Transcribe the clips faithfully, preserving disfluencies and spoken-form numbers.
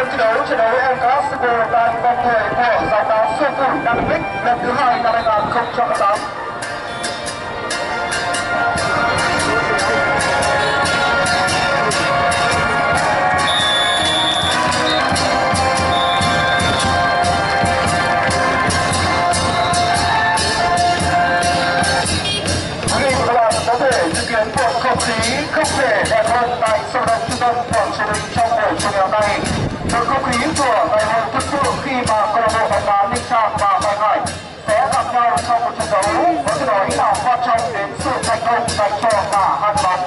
thi đấu trận đấu El Clasico tại vòng mười của giải đấu siêu phủ Dynamic lần thứ hai năm hai nghìn không trăm mười tám. Không khí không thể đẹp hơn tại sân vận động trung tâm Quảng Trị Bình trong buổi chiều ngày hôm nay. Một không khí của ngày hội thực sự khi mà câu lạc bộ bóng đá Ninh Trang và Bạch Hải sẽ gặp nhau trong một trận đấu có thể nói là quan trọng đến sự thành công dành cho cả hai đội bóng.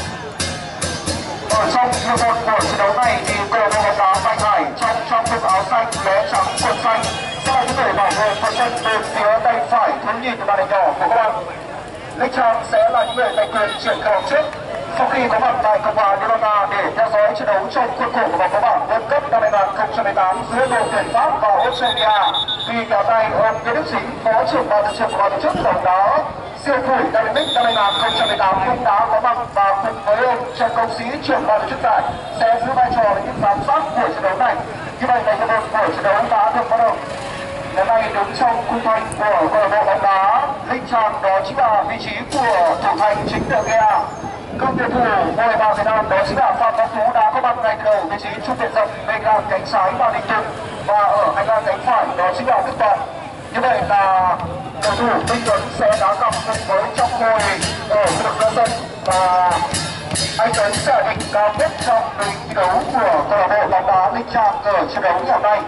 Ở trong hiệp một của trận đấu này thì câu lạc bộ bóng đá Bạch Hải trong trang phục áo xanh, vé trắng, quần xanh sẽ là những người bảo vệ phần sân bên phía tay phải thiếu nhìn từ màn hình nhỏ của các bạn. Ninh Trang sẽ là những người giành quyền chuyển cầu trước sau khi có mặt tại Cộng hòa Liên bang Nga để theo dõi trận đấu trong khuôn khổ của vòng đấu bảng World Cup năm hai nghìn không trăm mười tám giữa đội tuyển Pháp và Australia. Vì kéo tay ông Nguyễn Đức Chính, phó trưởng ban thường trực ban tổ chức bóng đá siêu phủ Dynamic năm hai nghìn không trăm mười tám cũng đã có mặt và cùng với ông Trần Công Sĩ, trưởng ban tổ chức giải sẽ giữ vai trò là những giám sát của trận đấu này. Như vậy là hiệp một của trận đấu đã được bắt đầu. Ngày nay đứng trong khung thành của câu lạc bộ bóng đá Ninh Trang đó chính là vị trí của thủ thành chính De Gea. Công tuyển thủ ngôi vào Việt Nam đó chính là Phạm Văn Tú đã có mặt ngay từ đầu vị trí trung viện rộng bên ngang cánh trái và Đình Tùng, và ở hành lang cánh phải đó chính là Đức Toàn. Như vậy là cầu thủ Minh Tuấn sẽ đá cặp cùng với Trong Khôi ở khu vực giữa sân, và anh Tuấn sẽ là đỉnh cao nhất trong đội thi đấu của câu lạc bộ bóng đá Ninh Trang ở trận đấu ngày hôm nay.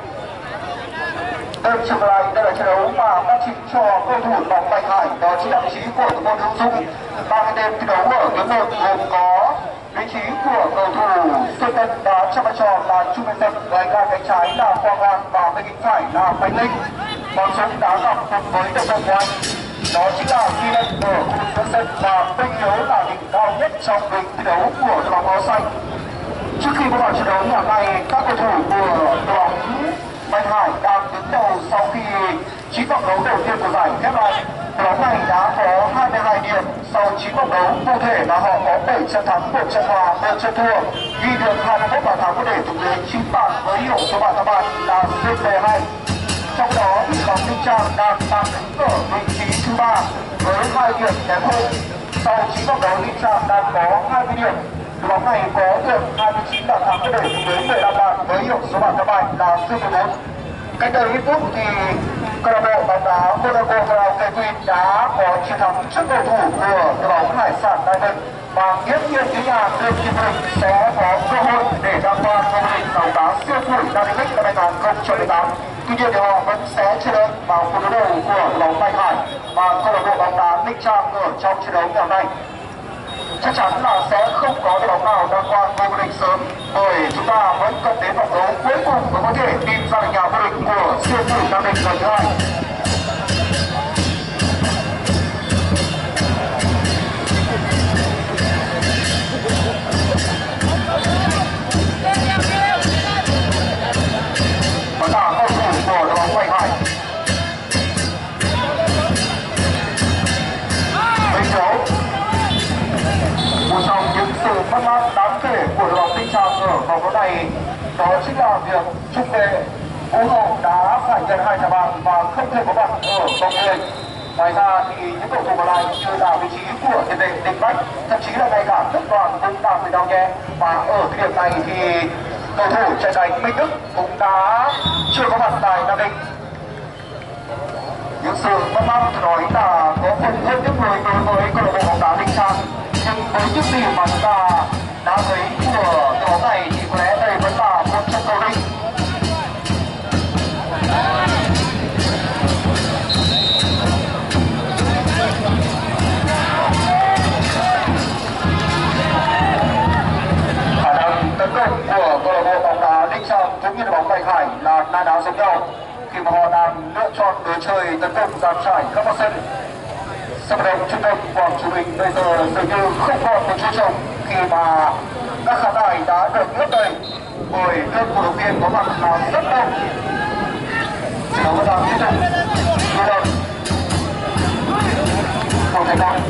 Đây trở lại đây là trận đấu mà bắt chính cho cầu thủ bóng Bạch Hải, đó chính là vị trí của thủ môn Hữu Dung. Ba cái tên thi đấu ở hiệp một gồm có vị trí của cầu thủ Xuân Tân đá trong vai trò là trung vệ sân, ngoài ra cánh trái là Quang Hoàng và bên cánh phải là Bạch Linh. Bóng Dũng đá gặp cùng với đội quân của anh đó chính là Ghi Lân ở khu vực giữa sân, và Minh Hiếu là đỉnh cao nhất trong đội thi đấu của đội bóng áo xanh. Trước khi bắt đầu trận đấu ngày hôm nay, các cầu thủ của đội bóng Bạch Hải đang đứng đầu sau khi chín vòng đấu đầu tiên của giải khép lại. Đội bóng này đã có hai mươi hai điểm sau chín vòng đấu, cụ thể là họ có bảy trận thắng, một trận hòa, một trận thua, ghi được hai mươi mốt bàn thắng để thủ đến chín bàn với hiệu số bàn thắng bàn là xê pê hai. Trong đó thì bóng Ninh Trang đang tạm đứng ở vị trí thứ ba với hai điểm kém hơn. Sau chín vòng đấu, Ninh Trang đang có hai mươi điểm. Đội bóng này có được hai mươi chín bàn thắng để thủ đến mười lăm bàn với hiệu số bàn thắng bàn là xê pê bốn. Cách đây ít phút thì câu lạc bộ bóng đá Monaco Karaoke Queen đã có chiến thắng trước cầu thủ của đội bóng Hải sản Diamond, và nghiễm nhiên cái nhà đương kim vô địch sẽ có cơ hội để đăng quang vô địch bóng đá siêu phủ Dynamic năm hai nghìn không trăm mười tám. Tuy nhiên thì họ vẫn sẽ chờ đợi vào cuộc đối đầu của đội bóng Bạch Hải và câu lạc bộ bóng đá Ninh Trang ở trong trận đấu ngày hôm nay. Chắc chắn là sẽ không có đội bóng nào đăng quang vô địch sớm, bởi chúng ta vẫn cần đến vòng đấu cuối cùng mới có thể tìm ra được nhà vô địch của siêu phủ Dynamic lần thứ hai. Và cả cầu thủ của đội bóng Bạch Hải Minh Hiếu. Một trong những sự mất mát đáng kể của đội bóng Ninh Trang ở vòng đấu này đó chính là việc trung vệ Vũ Hậu đã phải nhận hai thẻ vàng và không thể có mặt ở vòng mười. Ngoài ra thì những cầu thủ còn lại như là vị trí của tiền vệ Đình Bách, thậm chí là ngay cả Đức Toàn cũng đang bị đau nhẹ, và ở thời điểm này thì cầu thủ chạy đánh Minh Đức cũng đã chưa có mặt tại Nam Định. Những sự mất mát nói là có phần hơn những người đối với câu lạc bộ bóng đá Ninh Trang, nhưng với những gì mà chúng ta đã thấy của đội bóng này thì có lẽ đây vẫn là một trận cầu đinh. Khả năng tấn công của câu lạc bộ bóng đá Ninh Trang cũng như đội bóng Bạch Hải là na ná giống nhau khi mà họ đang lựa chọn lối chơi tấn công dàn trải khắp mặt sân. Sân vận động trung tâm Quảng Trị Bình bây giờ dường như không còn một chỗ trống khi mà các khán đài đã được lấp đầy bởi các cổ động viên có mặt là rất đông. Trận đấu vẫn đang tiếp tục. Đưa đợt không thành công.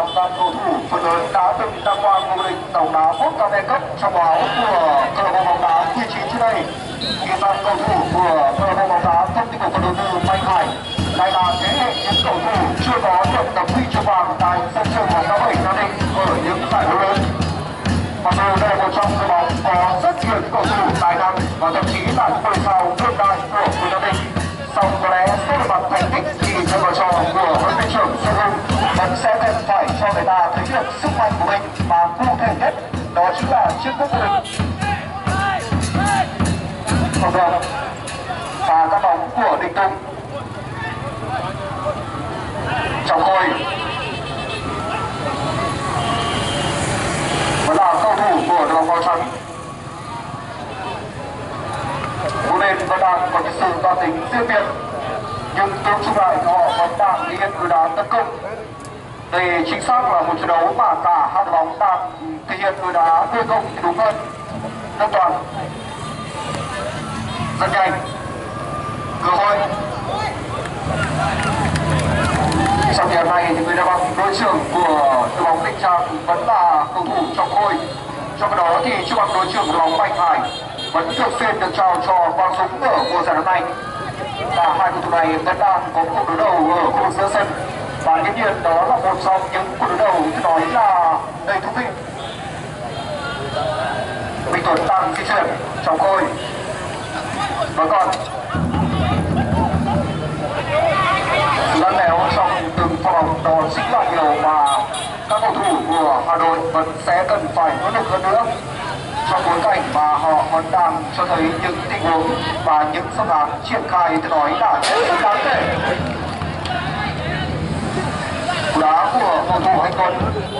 hàng vạn cầu thủ phần lớn đã từng đăng quang vô địch tổng đá World Cup Cup trong áo của câu lạc bộ bóng đá quy chín trước đây. Hiện tại cầu thủ của câu lạc bộ bóng đá Công ty cổ phần đầu tư Mạnh Hải lại là thế hệ những cầu thủ chưa có được tấm huy chương vàng tại sân chơi bóng đá bảy Nam Định ở những giải đấu lớn. Mặc dù đây là một trong đội bóng có rất nhiều cầu thủ tài năng và thậm chí là những ngôi sao đương đại của đội Nam Định, song có lẽ xét về mặt thành tích thì theo vai trò của huấn luyện trưởng Xuân Hùng vẫn sẽ cần phải cho người ta thấy được sức mạnh của mình, mà cụ thể nhất đó chính là chiếc cúp vô địch. Không được, và các bóng của Đình Tùng, Trọng Khôi vẫn là cầu thủ của đội bóng màu trắng. Một bên vẫn đang có những sự toan tính riêng biệt, nhưng tương chung lại họ vẫn đang thể hiện cử đá tấn công. Đây chính xác là một trận đấu mà cả hai đội bóng đang thể hiện cử đá tấn công thì đúng hơn. Lâm Toàn rất nhanh, cơ hội. Trong hiệp này thì người đá bóng đội trưởng của đội bóng Ninh Trang vẫn là cầu thủ Trọng Khôi. Trong khi đó thì chiếc bóng đội trưởng của đội bóng Mạnh Hải vẫn thường xuyên được trao cho Quang Dũng ở mùa giải năm nay. Cả hai cầu thủ này vẫn đang có cuộc đối đầu ở khu vực giữa sân, và hiển nhiên đó là một trong những cuộc đối đầu tôi nói là đầy thú vị. Minh Tuấn đang di chuyển, Trọng Khôi và còn sự lăn léo trong từng pha bóng đó chính là điều mà các cầu thủ của Hà Nội vẫn sẽ cần phải nỗ lực hơn nữa, trong bối cảnh mà họ vẫn đang cho thấy những tình huống và những phương án triển khai tôi nói là hết sức đáng kể. Cú đá của cầu thủ Anh Tuấn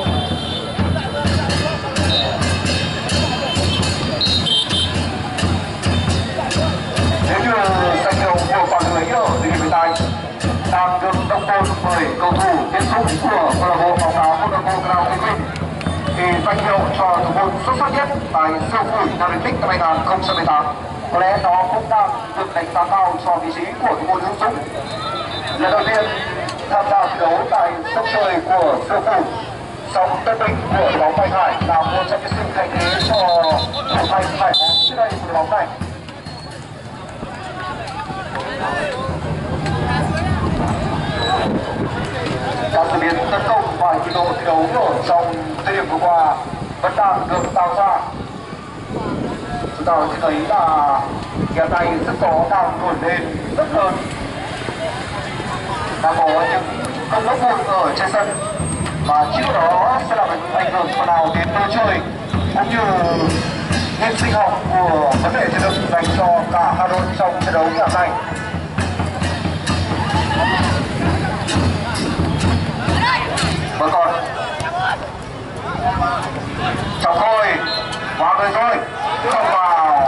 nếu như danh hiệu của quả lưới ở thời điểm hiện tại đang được đồng tôn bởi cầu thủ Tiến Dũng của câu lạc bộ bóng đá Monaco Grand Prix, thì danh hiệu cho thủ môn xuất sắc nhất tại siêu phủi Olympic năm hai nghìn không trăm mười tám có lẽ nó cũng đang được đánh giá cao cho vị trí của thủ môn Hữu Dũng. Lần đầu tiên tham gia thi đấu tại sân chơi của siêu phủi, song tân binh của đội bóng Mạnh Hải là một trong những sự thay thế cho thủ thành Hải Bóng trước đây của đội bóng này. Các sự biến tấn công và nhiệt độ thi đấu ở trong thời điểm vừa qua vẫn đang được tạo ra. Chúng ta có thể thấy là hiện nay sức gió đang nổi lên rất lớn, đang có những cơn lốc bụi ở trên sân, và chiếc đó sẽ làm ảnh hưởng phần nào đến lối chơi cũng như hệ sinh học của vấn đề thể lực dành cho cả Hà Nội trong trận đấu ngày nay. Và còn Trọng Khôi vào người rồi, không vào.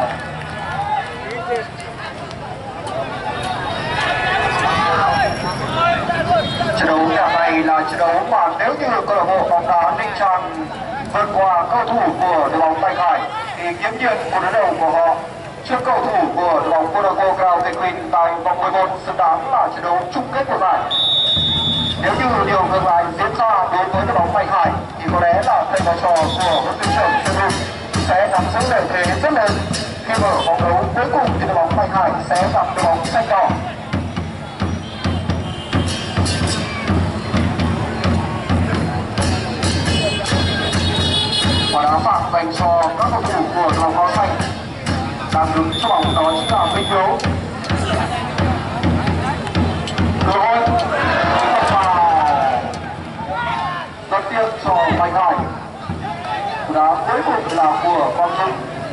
Trận đấu ngày này là trận đấu mà nếu như câu lạc bộ bóng đá Ninh Trang vượt qua cầu thủ của đội bóng Mạnh Hải thì nghiễm nhiên cuộc đối đầu của họ trước cầu thủ của đội bóng Monaco Grand Prix tại vòng mười một xứng đáng là trận đấu chung kết của giải. Nếu như điều ngược lại diễn ra đối với đội bóng Mạnh Hải thì có lẽ là thầy trò của huấn luyện trưởng Xuân Hùng sẽ nắm giữ lợi thế rất lớn khi mở vòng đấu cuối cùng thì đội bóng Mạnh Hải sẽ gặp đội bóng xanh đỏ. Quả đá phạt dành cho các cầu thủ của đội bóng áo xanh, đang đứng cho bóng đó chính là Minh Hiếu. Cơ hội rất tiếc cho Mạnh Hải. Quả đá cuối cùng là của Quang Dũng.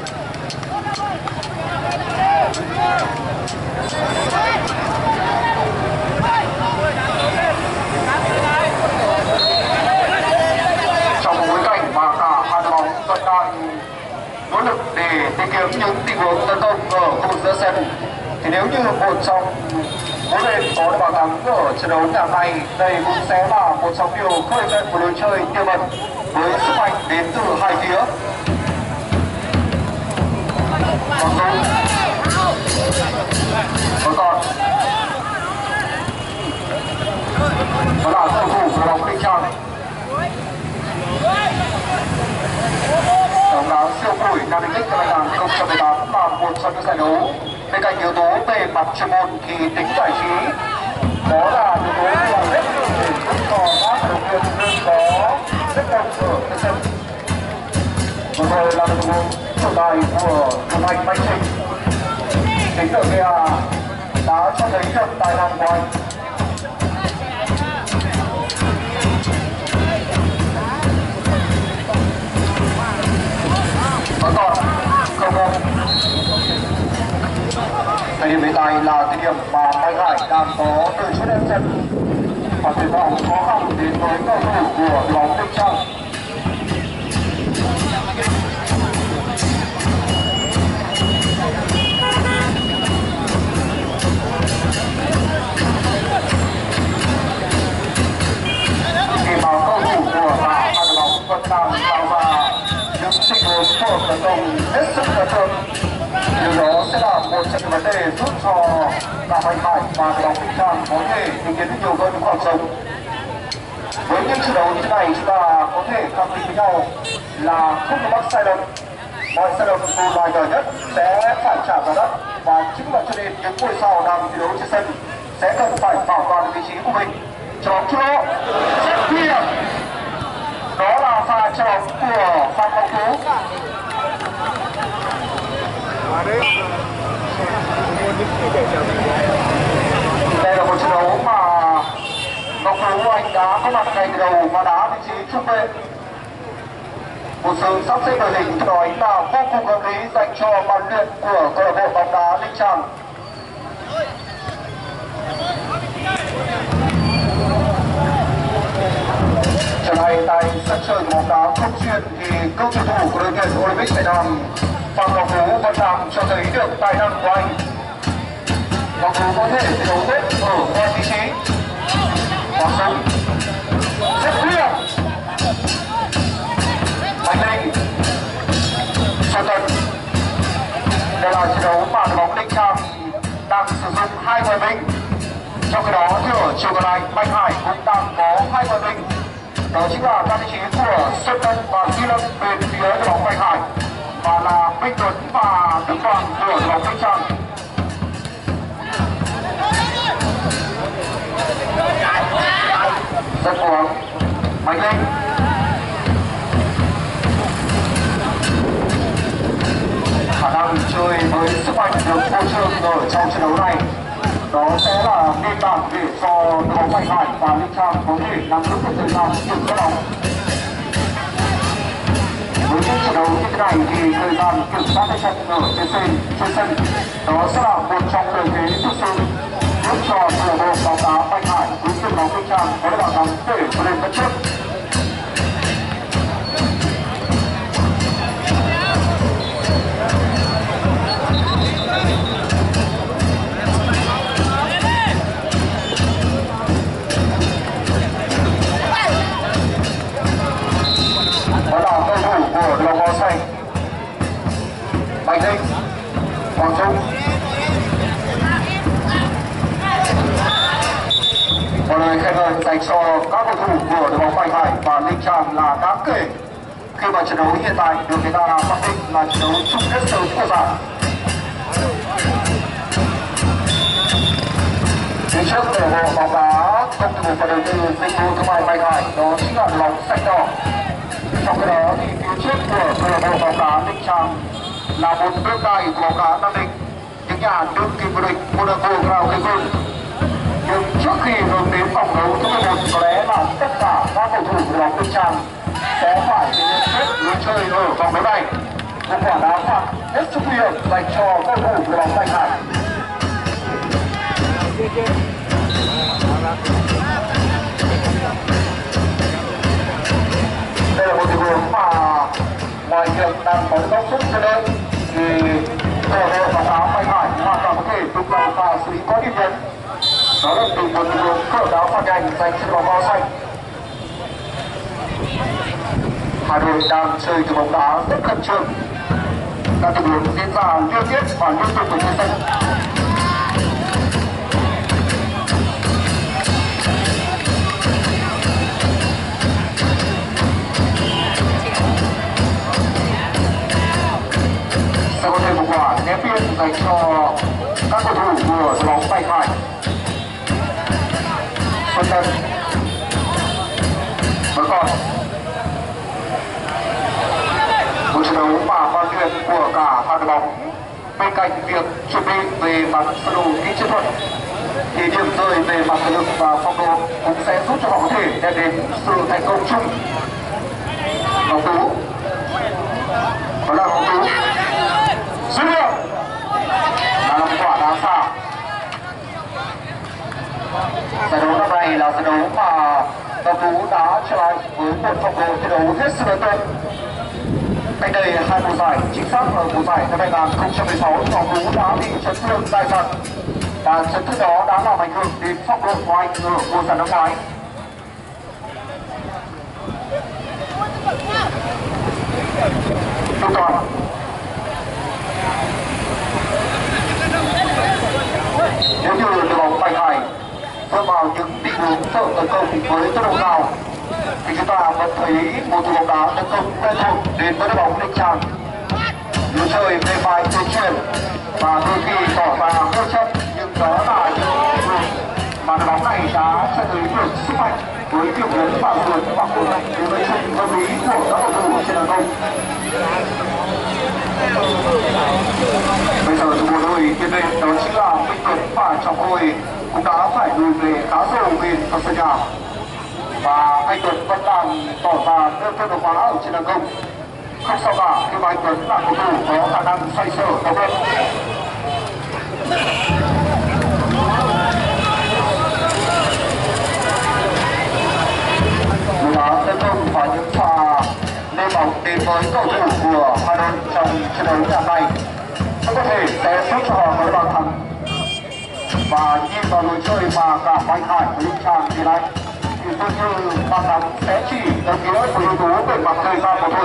Trong một bối cảnh mà cả hai đội bóng vẫn đang nỗ lực để tìm kiếm những tình huống tấn công ở khu vực giữa sân, thì nếu như một trong mỗi bên có được bàn thắng ở trận đấu ngày nay, đây cũng sẽ là một trong điều khơi lên của lối chơi tiềm ẩn với sức mạnh đến từ hai phía. Còn Dũng vẫn còn vẫn là cầu thủ của bóng Ninh Trang. giải đấu. Bên cạnh yếu tố về mặt chuyên môn thì tính giải trí đó là yếu tố là rất để giúp cho các vận động viên luôn có rất đông ở cái sân. Vừa rồi là một cuộc trọng tài của đồng hành Mạnh Trình. Tính từ vê a đã cho thấy được tài năng của anh. Vẫn còn không không. Thời điểm hiện tại là thời điểm mà Mạnh Hải đang có từ chút em chân và tuyệt vọng khó khăn đến với cầu thủ của đội bóng Vinh Trang. Khi mà cầu thủ của cả hai đội bóng vẫn đang tạo ra những tình huống của tấn công hết sức ấn tượng. Điều đó sẽ là một trong những vấn đề giúp cho cả Mạnh Hải và đội bóng Vinh Trang có thể thực hiện nhiều hơn những khoảng trống. Với những trận đấu như thế này, chúng ta có thể khẳng định với nhau là không có mắc sai lầm. Mọi sai lầm dù là nhỏ nhất sẽ phải trả giá đắt, và chính là cho nên những buổi sau đang thi đấu trên sân sẽ cần phải bảo toàn vị trí của mình. Chọn cho rất nguy hiểm. Đó là pha chọn của Phan Ngọc Tú. Đây là một trận đấu mà Ngọc Tú anh đã có mặt ngay từ đầu và đá vị trí trung vệ. Một sự sắp xếp đội hình nói là vô cùng hợp lý dành cho ban luyện của câu lạc bộ bóng đá Linh Trang. Trở lại tại sân chơi bóng đá không chuyên thì cựu tuyển thủ của đội tuyển Olympic Việt Nam Phan Ngọc Tú vẫn đang cho thấy được tài năng của anh. Ngọc Tú có thể thi đấu hết ở mọi vị trí. Hoặc sống rất nguy hiểm. Mạnh Linh, Xuân Tân. Đây là trận đấu mà đội bóng Linh Trang đang sử dụng hai người binh. Trong khi đó thì ở chiều còn lại Mạnh Hải cũng đang có hai người binh. Đó chính là các vị trí của Xuân Tân và Duy Lâm bên phía đội bóng Mạnh Hải, và là Minh Tuấn và Đức Hoàng của đội bóng Linh Trang. Rất cuống Mạnh Linh. Khả năng chơi với sức mạnh được phô trương ở trong trận đấu này, đó sẽ là nền tảng để cho đội bóng Mạnh Hải và Linh Trang có thể nắm vững được thời gian kiểm soát bóng. Với những trận đấu như thế này thì thời gian kiểm soát tay chân ở trên sân, trên sân đó sẽ là một trong lợi thế thực sự giúp cho câu lạc bộ bóng đá Mạnh Hải với đội bóng Linh Trang có được bàn thắng để vươn lên dẫn trước. Đó là cầu thủ của đội bóng áo xanh Mạnh Linh, Hoàng Trung. Một lời khen ngợi dành cho các cầu thủ của đội bóng Mạnh Hải và Linh Trang là đáng kể khi mà trận đấu hiện tại được người ta xác định là trận đấu chung kết sớm của giải. Phía trước câu lạc bộ bóng đá công ty và đầu tư dịch vụ thương mại Mạnh Hải đó chính là lòng xanh đỏ. Trong khi đó thì phía trước của câu lạc bộ bóng đá Linh Trang là một tượng đài của bóng đá Nam Định, những nhà đương kim vô địch Monaco Grand Prix. Nhưng trước khi hướng đến vòng đấu thứ mười một, có lẽ là tất cả các cầu thủ của bóng Linh Trang sẽ phải thực hiện hết lối chơi ở vòng đấu này. Một quả đá phạt hết sức nguy hiểm dành cho cầu thủ của bóng Mạnh Hải. Đây là một tình huống mà ngoài việc đang có góc sút trên đây thì câu lạc bộ bóng đá Mạnh Hải hoàn toàn có thể tung vào và xử lý có điểm nhấn. Đó là từ một tình huống cỡ đá phạt nhanh dành cho bóng áo xanh. Hai đội đang chơi từ bóng đá rất khẩn trương. Các tình huống diễn ra liên tiếp và liên tục ở trên sân. Sẽ có thêm một quả ném biên dành cho các cầu thủ của đội bóng tay phải. Xuân Tân vẫn còn một trận đấu mà hoàn thiện của cả hai đội bóng. Bên cạnh việc chuẩn bị về mặt sơ đồ kỹ chiến thuật thì điểm rơi về mặt thể lực và phong độ cũng sẽ giúp cho họ có thể đem đến sự thành công chung. Ngọc Tú, đó là Ngọc Tú dứt điểm là một quả đá phạt. Giải đấu năm nay là giải đấu mà Ngọc Tú đã trở lại với một phong độ thi đấu hết sức ấn tượng. Cách đây hai mùa giải, chính xác ở mùa giải năm hai nghìn không trăm mười sáu, Ngọc Tú đã bị chấn thương tai dần và chấn thương đó đã làm ảnh hưởng đến phong độ của anh ở mùa giải năm ngoái. Trung Toàn nếu như đội bóng tay phải bước vào những tình huống sợ tấn công với tốc độ cao thì chúng ta vẫn thấy một đội bóng đá tấn công quen thuộc đến với đội bóng Ninh Tràng. Lối chơi về phải tuyên truyền và đôi khi tỏ ra vô chấp, nhưng đó là những tình huống mà đội bóng này đã cho thấy được sức mạnh với điểm nhấn và vượt và cố gắng đối với sự tâm lý của các cầu thủ trên hàng công. Bây giờ thủ môn đội tiền vệ đó chính là Minh Tuấn và Trọng Khôi cũng đã phải lùi về khá sâu bên phần sân nhà, và anh Tuấn vẫn đang tỏ ra đơn phương đột phá ở trên hàng công. Không sao cả khi mà anh Tuấn là cầu thủ có khả năng xoay sở cao hơn. Người đá tấn công và những pha lên bóng đến với cầu thủ của Hà Nội trong trận đấu ngày hôm nay rất có thể sẽ giúp cho họ có bàn thắng. Và nhìn vào lối chơi mà cả Mạnh Hải và Linh Tràng thì này thì dường như bàn thắng sẽ chỉ đồng nghĩa với yếu tố về mặt thời gian mà thôi.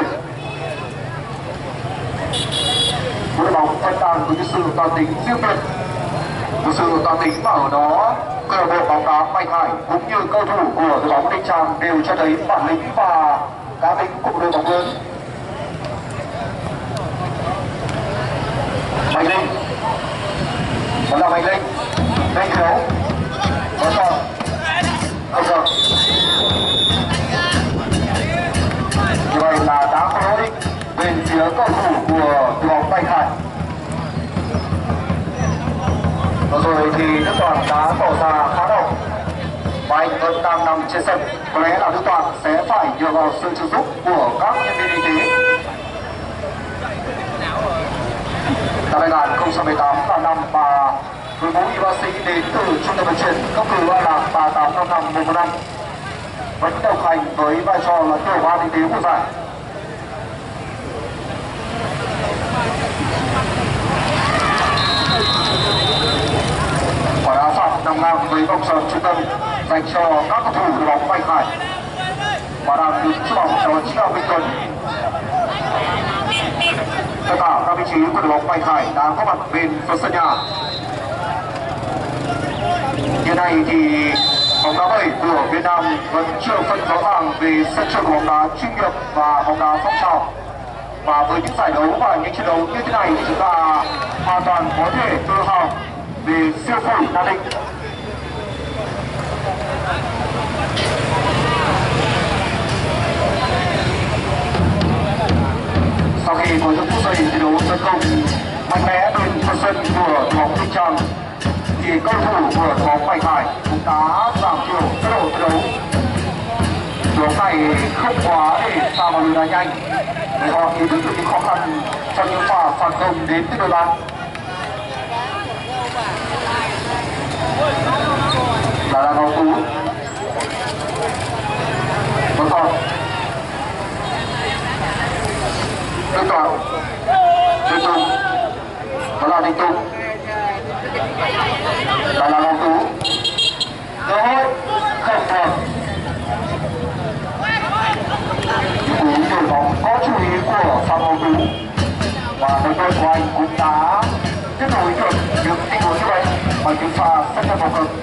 Đội bóng vẫn đang có những sự toàn tính riêng biệt, một sự toàn tính mà ở đó câu lạc bộ bóng đá Mạnh Hải cũng như cầu thủ của đội bóng Ninh Tràng đều cho thấy bản lĩnh và cá tính của đội bóng lớn. Mạnh Linh, đó là Mạnh Linh, Linh Hiếu, vẫn còn, không được. Như vậy là đã có lỗi bên phía cầu thủ của đội bóng Mạnh Hải. Vừa rồi thì Đức Toàn đã tỏ ra khá động và anh vẫn đang nằm trên sân. Có lẽ là Đức Toàn sẽ phải nhờ vào sự trợ giúp của các nhân viên y tế. Năm hai nghìn không trăm mười tám là năm mà đội ngũ y bác sĩ đến từ trung tâm bệnh viện cấp cứu An Lạc ba tám năm năm một năm vẫn đồng hành với vai trò là tiểu ban y tế của giải. Quả đá phạt nằm ngang với vòng sân trung tâm dành cho các cầu thủ đội bóng Mạnh Hải, và đang đứng trước bóng đó chính là Minh Tuấn. Tất cả các vị trí của đội bóng Mạnh Hải đã có mặt bên phần sân nhà. Như này thì bóng đá bảy của Việt Nam vẫn chưa phân rõ ràng về sân chơi bóng đá chuyên nghiệp và bóng đá phong trào. Và với những giải đấu và những trận đấu như thế này thì chúng ta hoàn toàn có thể tự hào về siêu phổi Nam Định. Sau khi có những phút giây thi đấu tấn công mạnh mẽ bên phần sân của đội bóng Ninh Tràng thì cầu thủ của đội bóng Mạnh Hải cũng đã giảm thiểu tốc độ thi đấu. Đội bóng này không quá để sao mà lùi đá nhanh, để họ ý thức được những khó khăn trong những pha phản công đến từ đội bạn. Là là Ngọc Tú vẫn còn Đinh Toàn, Đinh Tùng, đó là Đinh Tùng, đó là Ngọc Tú. Cơ hội không được. Những cú đổi bóng có chú ý của Phạm Ngọc Tú và đội đội của anh cũng đã tiếp nối được những tình huống như vậy bằng những pha rất là vào cực.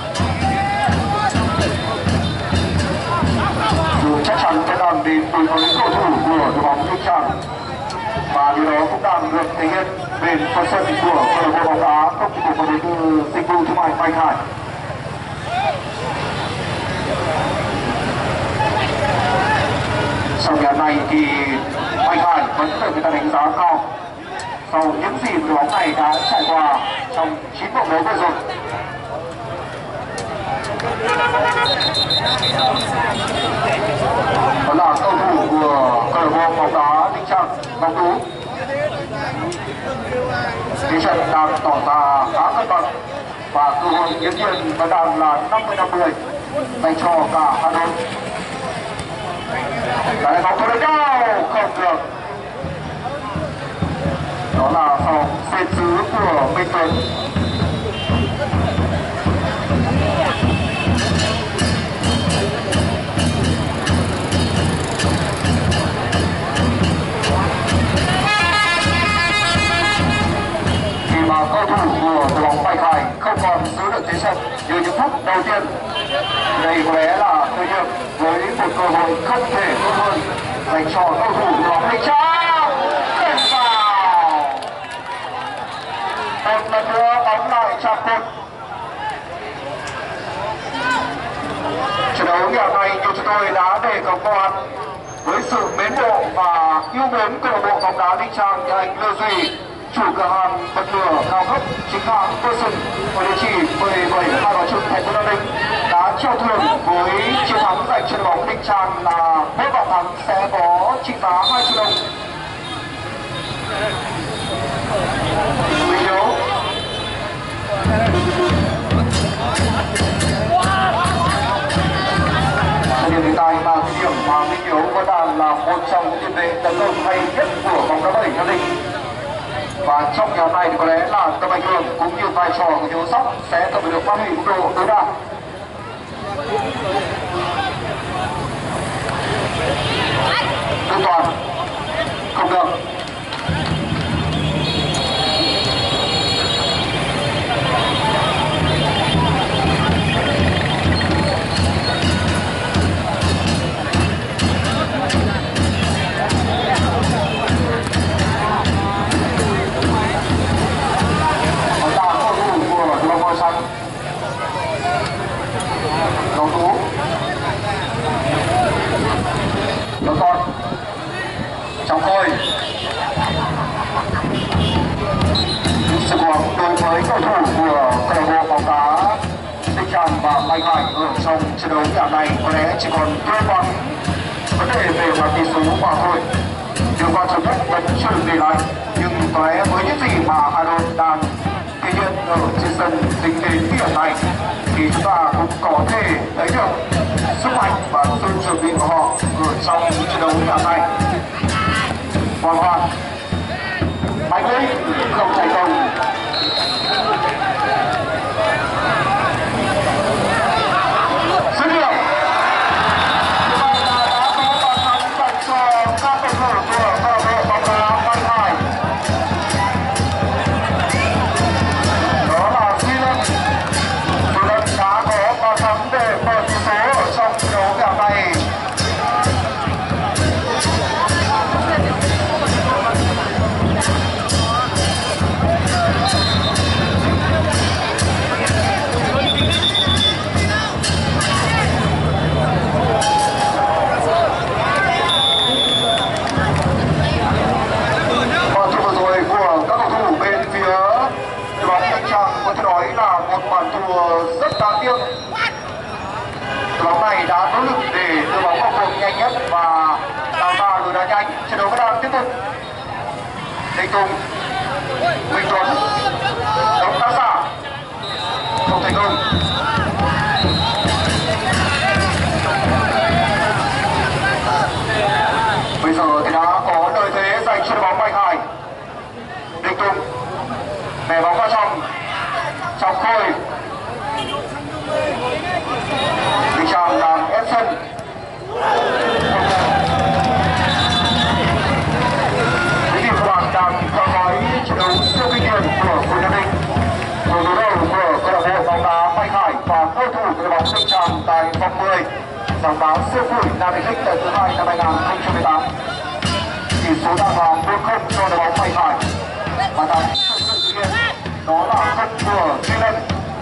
Dù chắc chắn sẽ đang đến đối với cầu thủ của đội bóng Ninh Tràng, và điều đó cũng đang được thể hiện bên phần sân của câu lạc bộ bóng đá công ty cổ phần đầu tư dịch vụ thương mại Bạch Hải. Sau ngày này thì Bạch Hải vẫn được người ta đánh giá cao sau những gì đội bóng này đã trải qua trong chín vòng đấu vừa rồi. Đó là cầu thủ của câu lạc bộ bóng đá Ninh Trang, Ngọc Tú. Thế trận đang tỏ ra khá cân bằng và cơ hội nghiễm nhiên vẫn đang là năm mươi năm mươi dành cho cả Hà Nội. Cái bóng thủ cao không được. Đó là phòng xếp xứ của Minh Tuấn. Khi mà cầu thủ của đội bóng Bạch Hải không còn giữ được thế trận như những phút đầu tiên, đây có lẽ là thời điểm với một cơ hội không thể tốt hơn dành cho cầu thủ đội bóng Ninh Trang. Kết vào một lần nữa bóng lại chạm cột. Trận đấu ngày nay như chúng tôi đã đề cập qua với sự mến mộ và yêu mến câu lạc bộ bóng đá Ninh Trang thì anh Lê Duy, chủ cửa hàng bật lửa cao cấp chính hãng Person ở địa chỉ mười bảy Hai Bà Trưng, thành phố Nam Định đã treo thưởng với chiến thắng dành cho đội bóng Ninh Trang là mỗi bàn thắng sẽ có trị giá hai triệu đồng. Minh Hiếu thời điểm hiện tại mà thời điểm mà Minh Hiếu vẫn đang là một trong những tiền vệ tấn công hay nhất của bóng đá bảy Nam Định. Và trong ngày hôm nay thì có lẽ là tầm ảnh hưởng cũng như vai trò của Hiếu Sóc sẽ cần phải được phát huy mức độ tối đa. An toàn không được. Cầu thủ nó còn trong khôi sự cố gắng đối với cầu thủ của câu lạc bộ bóng đá Ninh Trang và Bạch Hải ở trong trận đấu ngày này có lẽ chỉ còn hai phần vấn đề về mặt tỷ số mà thôi. Điều quan trọng nhất vẫn chưa được để lại, nhưng có lẽ với những gì mà Hà Nội đang thể hiện ở trên sân tính đến điểm này thì chúng ta cũng có thể thấy được sức mạnh và sự chuẩn bị của họ ở trong trận đấu ngày này. Hoàn hoàn Bạch Linh không thành công. Dứt điểm. Như vậy là đã có bàn thắng dành cho các cầu thủ của câu lạc bộ bóng đá Bạch Hải. Đó là Duy Lân. Duy Lân đã có bàn thắng để mở tỷ số ở trong trận đấu ngày này. Một bàn thua rất đáng tiếc. Đội bóng này đã nỗ lực để đưa bóng vào cuộc nhanh nhất và tạo ra lối đá nhanh. Trận đấu vẫn đang tiếp tục. Đình Tùng, Minh Tuấn, đóng đá xả, không thành công. Bây giờ thì đã có lợi thế dành cho đội bóng Bạch Hải. Đình Tùng đè bóng vào trong. Trong khôi Ninh Trang đang ép sân. Quý vị các bạn đang theo dõi trận đấu siêu kinh điển của khối Nam Định. Cầu thủ đầu của câu lạc bộ bóng đá Bạch Hải và cầu thủ của đội bóng Ninh Trang tại vòng mười giải bóng siêu phủi Nam Định League lần thứ hai năm hai nghìn không trăm mười tám. Tỷ số đang là một không cho đội bóng Bạch Hải. bàn thắng thực hiện đó là không của Duy Lân.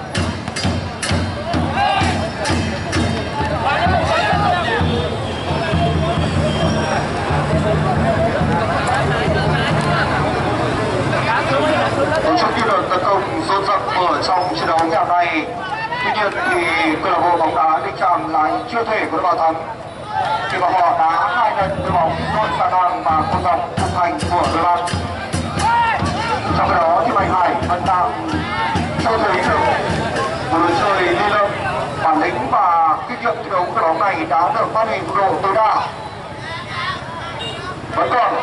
Một trong những đợt tấn công dồn dập ở trong trận đấu ngày hôm nay. Tuy nhiên thì câu lạc bộ bóng đá Ninh Tràng lại chưa thể có được bàn thắng khi mà họ đá hai lần với bóng đội Sa Nang và con dọc trung thành của đội bạn. Trong khi đó thì Mạnh Hải vẫn đang cho thấy được một lối chơi ly lâm, bản lĩnh và kinh nghiệm thi đấu của bóng này đã được phát huy mức độ tối đa. Vẫn còn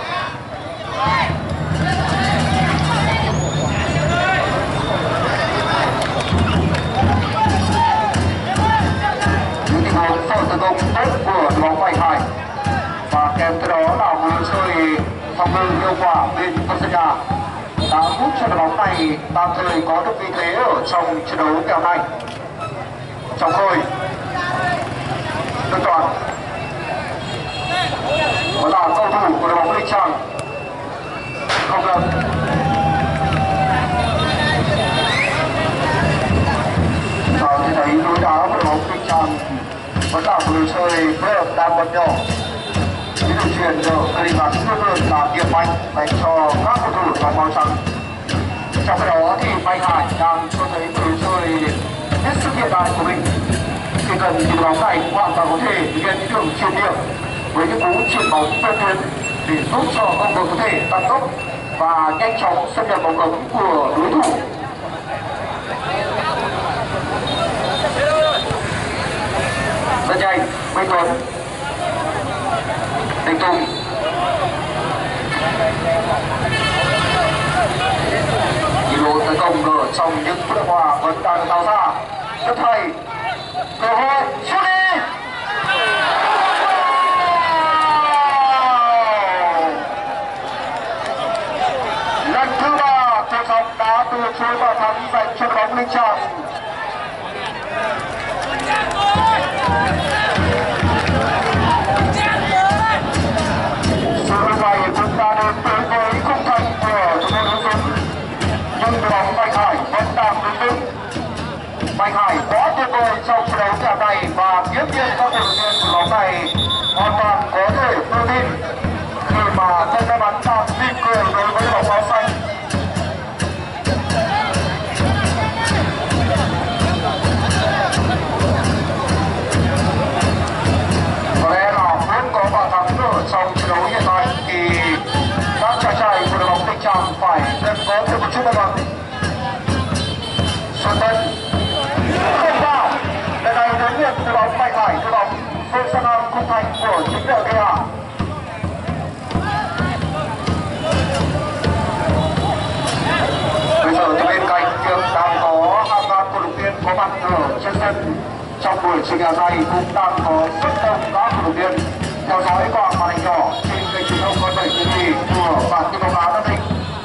những tình huống phản tấn công tốt của đội bóng Mạnh Hải và kèm theo đó là một lối chơi phòng ngự hiệu quả bên phần sân nhà đã giúp cho đội bóng này tạm thời có được vị thế ở trong trận đấu ngày hôm nay. Trọng Khôi, Đức Toàn, đó là cầu thủ của đội bóng Ninh Tràng. Không lầm. Và thì thấy đối đá của đội bóng Ninh Tràng vẫn là một lối chơi phối hợp đa quân nhỏ. Những đường truyền được Tây Bắc luôn luôn là điểm mạnh dành cho các cầu thủ bóng áo trắng. Trong khi đó thì Mạnh Hải đang cho thấy một lối chơi hết sức hiện đại của mình. Chỉ cần thì bóng này cũng hoàn toàn có thể thực hiện những đường truyền điểm với những cú chuyển bóng vượt tuyến để giúp cho ông đội có thể tăng tốc và nhanh chóng xâm nhập bóng cấm của đối thủ. Rất nhanh, Minh Tuấn, Đình Tùng, nhiều lối tấn công ở trong những phút hòa vẫn đang tạo ra. Rất hay, cơ hội sút đi. Lần thứ ba, Thế Sóc đã từ chối bàn thắng dành cho đội bóng Ninh Tràng. Sự lúc này chúng ta đến tới với khung thành của thủ môn Hữu Dũng, nhưng đội bóng Mạnh Hải vẫn đang đứng vững. Mạnh Hải quá tuyệt vời trong trận đấu ngày hôm nay và tiếp nhiên các cổ động viên của bóng này hoàn toàn có thể tự tin khi mà tên đá bắn đang mỉm cười đối với bóng áo xanh. Có lẽ là muốn có bàn thắng ở trong trận đấu hiện tại thì các trai trai của đội bóng Ninh Tràng phải nên có thêm một chút bất ngờ. Xuân Tân không vào, lần này đến lượt đội bóng Mạnh Hải, đội bóng đội Sa Nang khung thành của chính đội đê a. Bây giờ thì bên cạnh việc đang có hàng ngàn cổ động viên có mặt ở trên sân trong buổi chiều ngày nay cũng đang có rất đông các cổ động viên theo dõi qua màn hình nhỏ trên kênh truyền thông con bảy ti vi của bản tin bóng đá Nam Định.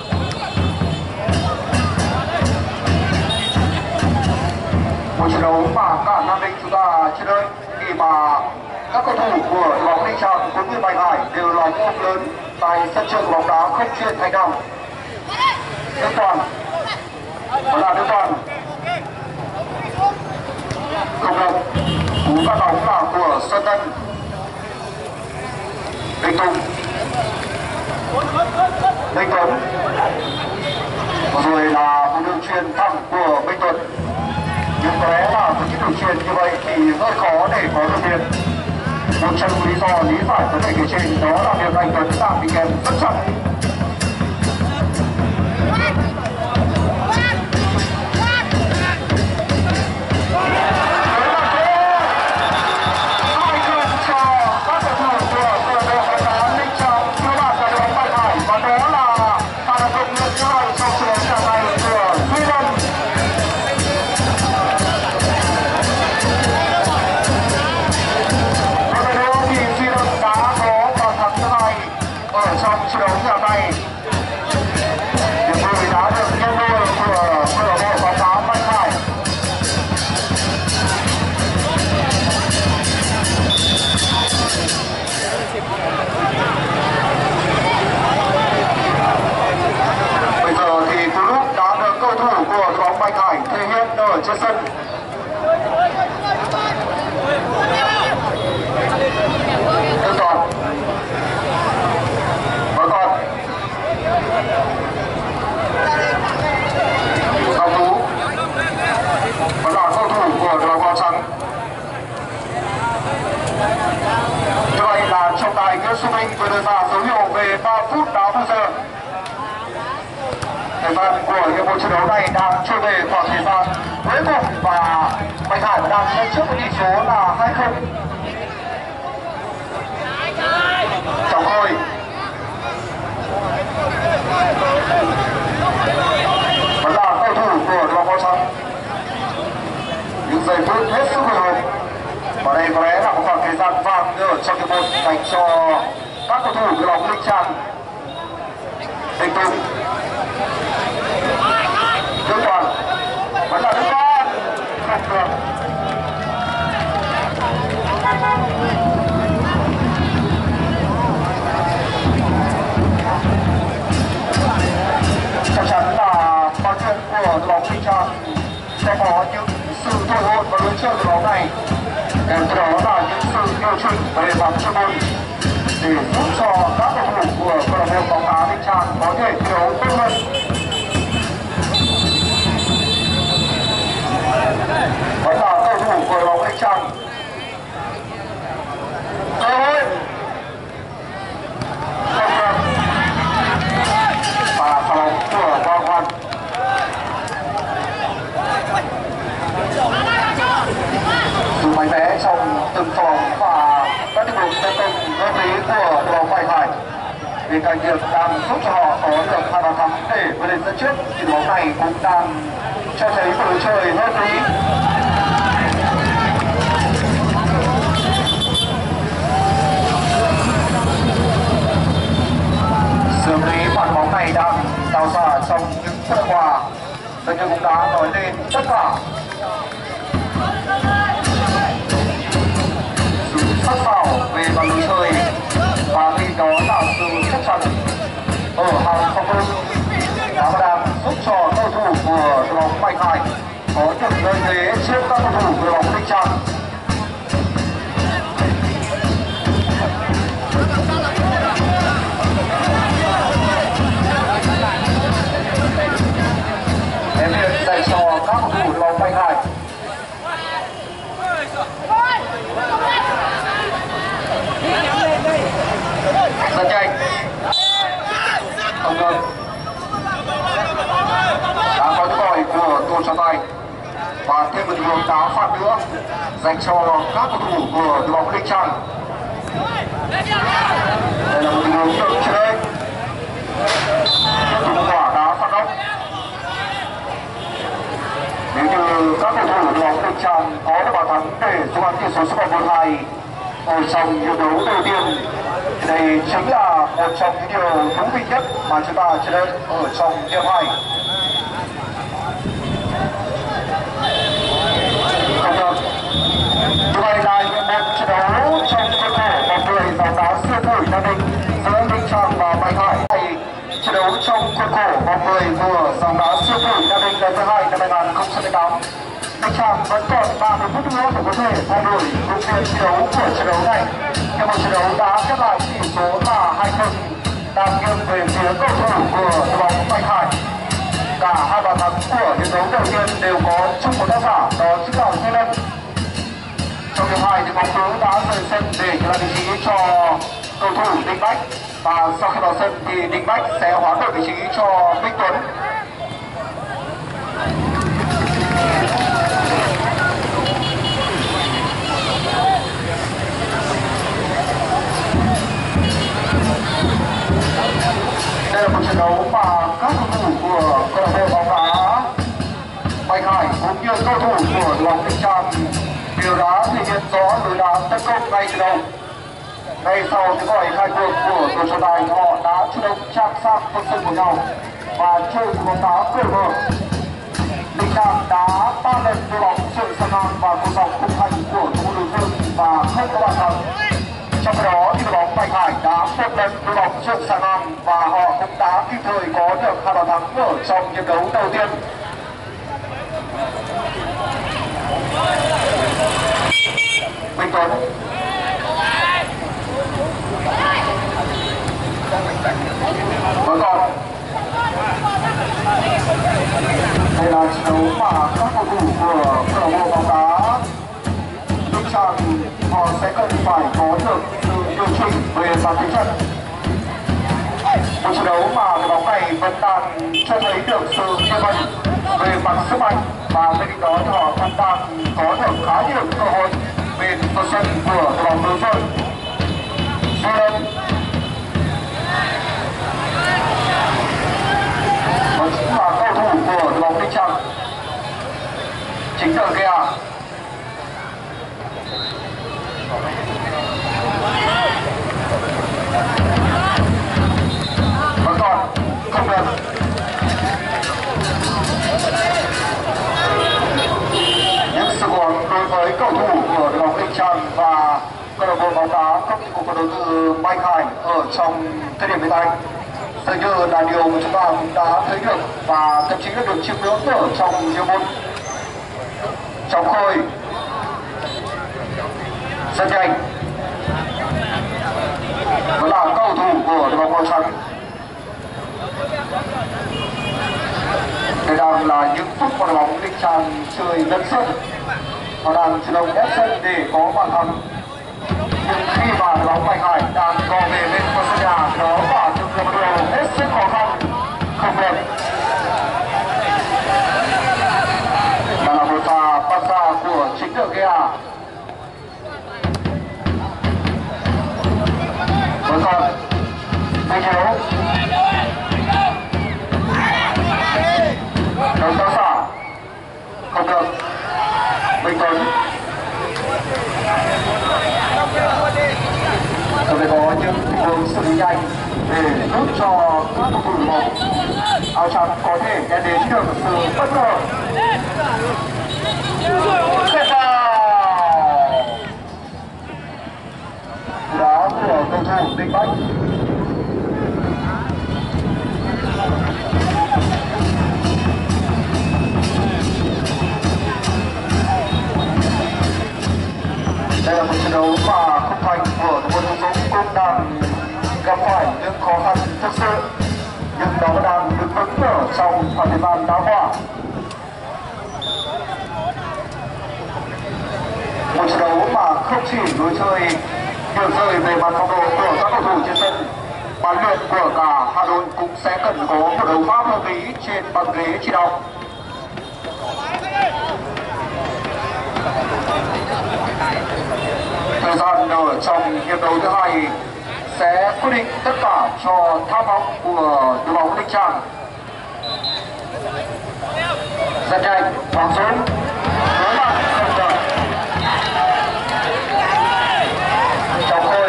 Một trận đấu mà cả Nam Định chúng ta chơi đợi khi mà các cầu thủ của đội bóng Ninh Tràng cũng như Mạnh Hải đều là những ông lớn tại sân chơi của bóng đá không chuyên thành đồng. Đức Toàn, đó là Đức Toàn, không được, cú cắt bóng là của Xuân Tân. Đình Tùng, Minh Tuấn, rồi là một đường truyền thẳng của Minh Tuấn. Nhưng có lẽ là với những đường truyền như vậy thì rất khó để có được tiền. Một trong lý do lý giải vấn đề kể trên đó là việc anh Tuấn đang bị kèm rất chặt. Trong trận đấu ngày hôm và dấu hiệu về ba phút đá bù giờ. Thời gian của hiệp một trận đấu này đang trôi về khoảng thời gian cuối cùng và Bạch Hải đang dẫn trước với tỷ số là hai không. Trọng Khôi vẫn là cầu thủ của đội bóng áo trắng. Những giây phút hết sức hồi hộp và đây có lẽ là một khoảng thời gian vàng ở trong hiệp một dành cho các cầu thủ đội bóng Linh Trang. Đình Tùng, Đức Toàn, vẫn là Đức Toàn, không được. Chắc chắn là ban chuyên của đội bóng Linh Trang sẽ có những sự thổi hồn và đối chơi đội bóng này. Kèm theo đó là những sự điều chỉnh về mặt chuyên môn để giúp cho các cầu thủ của câu lạc bộ bóng đá Linh Trang có thể thi đấu tốt hơn. Vẫn là cầu thủ của đội bóng Linh Trang. Cơ hội không được và pha bóng của Quang Hoàn. Sự mạnh mẽ trong từng phòng và các tình huống tấn công hợp lý của đội bóng Bạch Hải. Bên cạnh việc đang giúp cho họ có được hai bàn thắng để vươn lên dẫn trước, thì đội bóng này cũng đang cho thấy một lối chơi hợp lý. Xử lý phản bóng này đang tạo ra trong những phút qua, dường như cũng đã nói lên tất cả. Sự sắc sảo về mặt lối chơi và thì đó là sự chắc chắn ở hàng phòng ngự đã và đang giúp cho cầu thủ của đội bóng Bạch Hải có được lợi thế trước các cầu thủ của đội bóng Linh Trang. Em việc dành cho các cầu thủ đội bóng Bạch Hải. Rất nhanh, không được. Đã có những gọi của tổ trọng tài và thêm một tình huống đá phạt nữa dành cho các cầu thủ của đội bóng Linh Trang. Đây là một tình huống được chơi dùng quả đá phạt góc. Nếu như các cầu thủ đội bóng Linh Trang có được bàn thắng để giúp ăn tỷ số số một hai ở trong hiệp đấu đầu tiên, đây chính là một trong những điều thú vị nhất mà chúng ta chơi đến ở trong hiệp hai. Không được. Như vậy là hiệp một trận đấu trong khuôn khổ một người bóng đá siêu phủi Nam Định giữa Linh Trang và Bạch Hải. Trận đấu trong khuôn khổ một người của bóng đá siêu phủi Nam Định lần thứ hai năm hai nghìn không trăm mười tám. Linh Trang vẫn còn ba mươi phút nữa để có thể thay đổi cục diện thi đấu của trận đấu này. Hiệp một trận đấu đã khép lại tỷ số là hai không, đang nghiêng về phía cầu thủ của đội bóng Bạch Hải. Cả hai bàn thắng của hiệp đấu đầu tiên đều có chung một tác giả, đó chính là Duy Lân. Trong hiệp hai thì bóng cứng đã rời sân để là vị trí cho cầu thủ Đinh Bách, và sau khi vào sân thì Đinh Bách sẽ hoán đổi vị trí cho Minh Tuấn. Đây là một trận đấu mà các cầu thủ của câu lạc bộ bóng đá Bạch Hải cũng như cầu thủ của đội bóng Linh Trang đều đã thể hiện rõ lối đá tấn công ngay từ đầu. Ngay sau cái gọi khai cuộc của tổ trọng tài, họ đã chủ động chạm sang phần sân của nhau và chơi một bóng đá cởi mở. Linh Trang đã ba lần đưa bóng trượt sang ngang và cầu dọc khung thành của thủ môn đối phương và không có bàn thắng. Trong khi đó thì đội bóng Bạch Hải đã một lần đưa bóng trượt sang ngang và họ cũng đã kịp thời có được hai bàn thắng ở trong hiệp đấu đầu tiên. Minh Tuấn, vẫn còn. Đây là trận đấu mà các cầu thủ của câu lạc bộ bóng đá Linh Trang họ sẽ cần phải có được sự điều chỉnh về mặt thế trận vẫn đang cho thấy được sự như vậy về mặt sức mạnh, và bên cạnh đó thì họ cũng đang có được khá nhiều cơ hội bên phần sân của đội bóng đối phương. Và chính là cầu thủ của đội bóng Ninh Trăng, chính là Gea. Vẫn còn không được. Những sự bóng đối với cầu thủ của đội bóng Ninh Trăng và câu lạc bộ bóng đá công ty cổ phần đầu tư Mai Khải ở trong thời điểm hiện tại dường như là điều mà chúng ta cũng đã thấy được, và thậm chí là được chiêm ngưỡng ở trong nhiều môn. Trong khôi rất nhanh, vẫn là cầu thủ của đội bóng màu trắng. Đây đang là những phút mà đội bóng Ninh Trăng chơi lấn sân, họ đang chủ động ép sân để có bàn thắng. Nhưng khi mà đội bóng Bạch Hải đang gò về bên phần sân nhà, đó quả thực là một điều hết sức khó khăn, không đẹp. Đó là một pha pass ra của chính đội Gea. Vẫn còn Minh Hiếu, đấu cao xả không được. Minh Tuấn tôi phải có những tình huống xử lý nhanh để giúp cho các cầu thủ bóng áo trắng có thể đem đến được sự bất ngờ. Kết vào đá của cầu thủ Đinh Bách. Đây là một trận đấu mà khung thành của đội bóng Dũng cũng đang gặp phải những khó khăn thực sự, nhưng nó đang được vững ở trong khoảng thời gian đá hòa. Một trận đấu mà không chỉ lối chơi nhiều rơi về mặt phong độ của các cầu thủ trên sân, bán luyện của cả hai đội cũng sẽ cần có một đấu pháp hợp lý trên băng ghế chỉ đạo. Thời gian ở trong hiệp đấu thứ hai sẽ quyết định tất cả cho tham vọng của đội bóng Ninh Trăng. Rất nhanh, Hoàng Dũng đối mặt không được. Trong khôi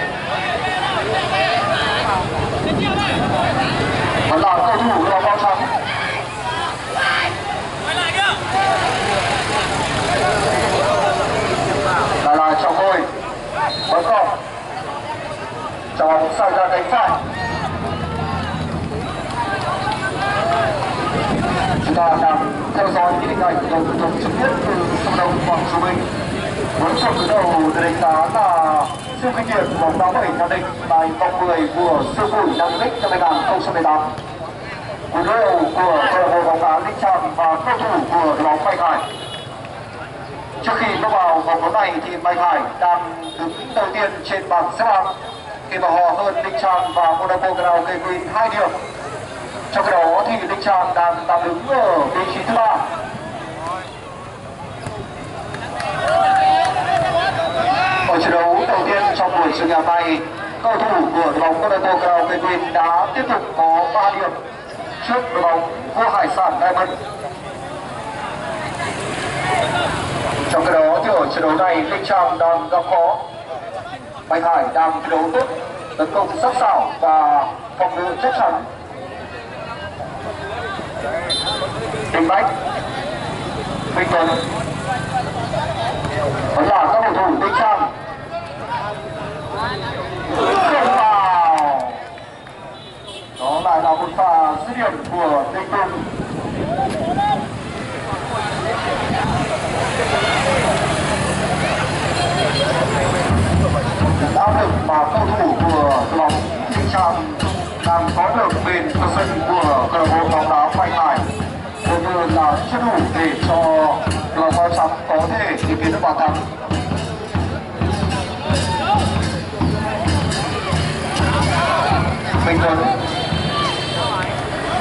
vẫn là cầu thủ đội bóng áo trắng. Lại là trong khôi vẫn còn trong bóng xảy ra cánh phải. Chúng ta đang theo dõi những hình ảnh đầu trực tiếp từ sân vận động Hoàng Su Minh. Với phần thứ đầu được đánh giá là siêu kinh nghiệm bóng đá bảy Nam Định tại vòng mười của siêu cúp Nam Định năm hai nghìn không trăm mười tám. Cú đối đầu của câu lạc bộ bóng đá Ninh Trăng và cầu thủ của đội bóng Bạch Hải. Trước khi bước vào vòng đấu này thì Bạch Hải đang đứng đầu tiên trên bảng xếp hạng khi mà họ hơn Ninh Trăng và Monaco Karaoke Queen hai điểm. Trong khi đó thì Ninh Trăng đang tạm đứng ở vị trí thứ ba. Ở trận đấu đầu tiên trong buổi chiều ngày hôm nay, cầu thủ của đội bóng Monaco Karaoke Queen đã tiếp tục có ba điểm trước đội bóng Vua Hải Sản Diamond. Trong khi đó thì ở trận đấu này Ninh Trăng đang gặp khó. Bạch Hải đang thi đấu tốt, tấn công sắc sảo và phòng ngự chắc chắn. Đinh Bách, Minh Tuấn vẫn là các cầu thủ Ninh Trăng. Không vào. Đó lại là một pha dứt điểm của Ninh Tuấn. Áp lực mà cầu thủ của đội bóng Ninh Trăng đang có được bên sân của câu lạc bộ bóng đá Bạch Hải dường như là chưa đủ để cho đội bóng áo trắng có thể tìm kiếm được bàn thắng. Minh Tuấn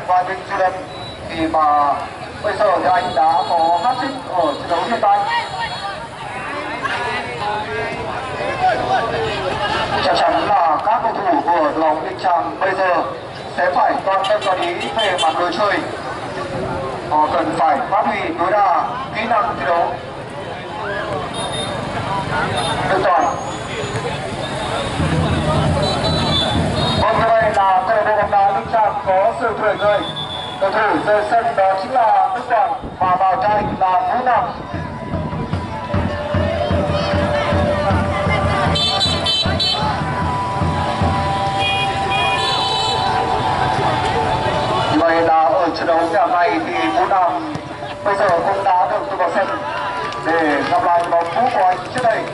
và Đinh Duy Lâm thì mà bây giờ thì anh đã có hat-trick ở trận đấu hiện tại. Chắc chắn là các cầu thủ của đội bóng Đình Tràng bây giờ sẽ phải toàn tâm toàn ý về mặt lối chơi. Họ cần phải phát huy tối đa kỹ năng thi đấu. Đức Toàn. Vâng, như vậy là câu lạc bộ bóng đá Đình Tràng có sự chuyển người. Cầu thủ rời sân đó chính là Đức Toàn và vào tay là Vũ Nam. Như vậy là ở trận đấu ngày hôm nay thì Vũ Nam bây giờ cũng đã được tung vào sân để gặp lại bóng cũ của anh trước đây.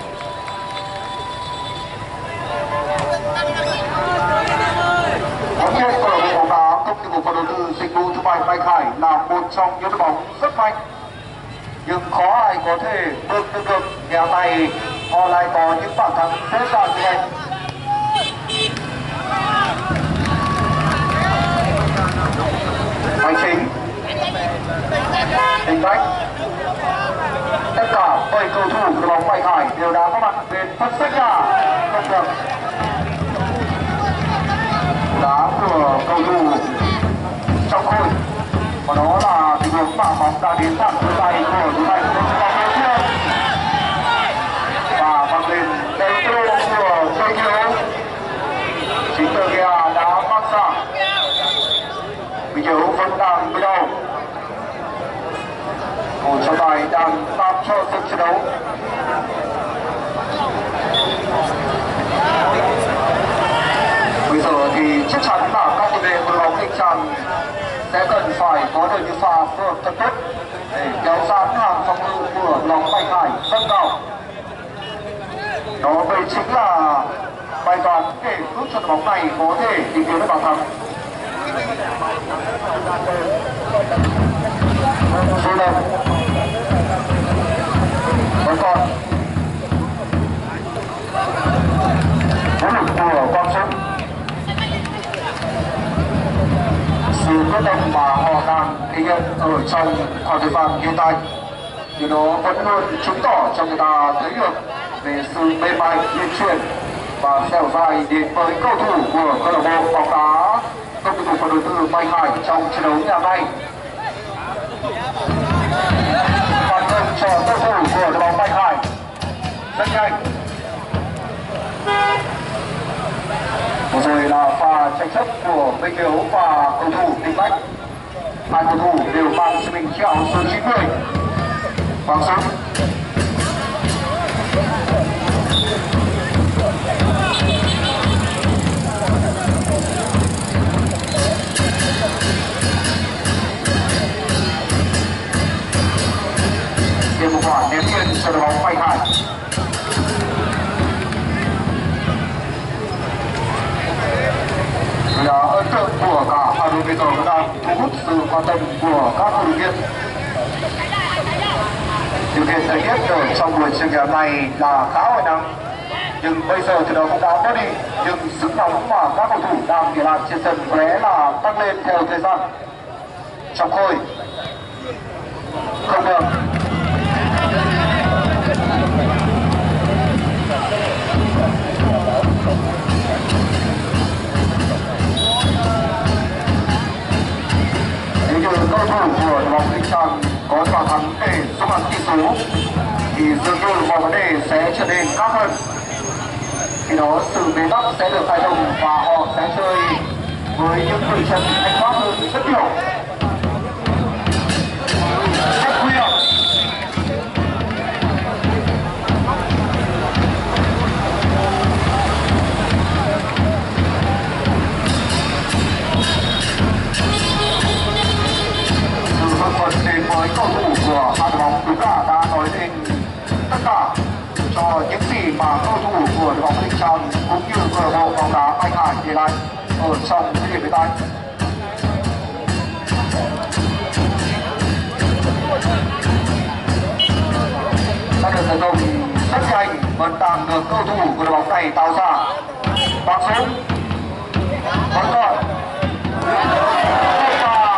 Huấn luyện của đội bóng đá công ty cổ phần đầu tư dịch vụ thương mại Mai Khải là một trong những đội bóng rất mạnh, nhưng khó ai có thể vượt được được. Ngày hôm nay họ lại có những bàn thắng dễ dàng như vậy. Hành chính, Đình Bách, tất cả bảy cầu thủ của đội bóng Mai Khải đều đã có mặt bên phần sân nhà. Không được. Đá của cầu thủ trong khôi và đó là tình huống mà bóng đã đến thẳng dưới tay của thủ thành của đội bóng đầu tiên và văng lên đầu tư của Tây Thiếu. Chính từ kia đã mang sang Bình Hiếu vẫn đang với đầu. Một trọng tài đang tạm cho sự chiến đấu. Bây giờ thì chắc chắn là các tiền vệ của đội bóng Đình Tràng sẽ cần phải có được những pha phối hợp thật tốt để kéo giãn hàng phòng ngự của đội bóng Mai Khải rất cao. Đó đây chính là bài toán để giúp cho đội bóng này có thể tìm kiếm được bàn thắng. Số lần vẫn còn nỗ lực của Quang Dũng. Sự quyết tâm mà họ đang thể hiện ở trong khoảng thời gian hiện tại thì nó vẫn luôn chứng tỏ cho người ta thấy được về sự mềm mại, liên chuyển và dẻo dai đến với cầu thủ của câu lạc bộ bóng đá công ty cổ phần đầu tư Mai Khải trong trận đấu ngày hôm nay. Hoàn thành cho cầu thủ của đội bóng Mai Khải rất nhanh. Vừa rồi là pha tranh chấp của Minh Hiếu và cầu thủ Đình Bách. Hai cầu thủ đều mang cho mình chiếc áo số chín mươi. Quang Dũng. Điểm một quả ném yên cho đội bóng Mai Khải. Là ấn tượng của cả hai đội bây giờ cũng đang thu hút sự quan tâm của các cổ động viên. Điều kiện thời tiết ở trong buổi chiều ngày hôm nay là khá oi nắng, nhưng bây giờ thì nó cũng đã mất đi, nhưng sức nóng mà các cầu thủ đang để lại trên sân có lẽ là tăng lên theo thời gian. Trong khôi không được. Nếu như cầu thủ của đội bóng Đình Tràng có bàn thắng để rút ngắn tỷ số thì dường như mọi vấn đề sẽ trở nên khác hơn. Khi đó sự bế tắc sẽ được khai thông và họ sẽ chơi với những cử chân thanh thoát hơn rất nhiều. Rất khuya. Sự phân phần đến với cầu thủ của hai đội bóng đúng là đã nói lên tất cả cho những gì mà cầu thủ của đội bóng Đình Tràng cũng như câu lạc bộ bóng đá Mai Khải để lại ở trong thời điểm hiện tại. Đã được tấn công rất nhanh, vẫn đang được cầu thủ của đội bóng này tạo ra. Quang Dũng vẫn còn.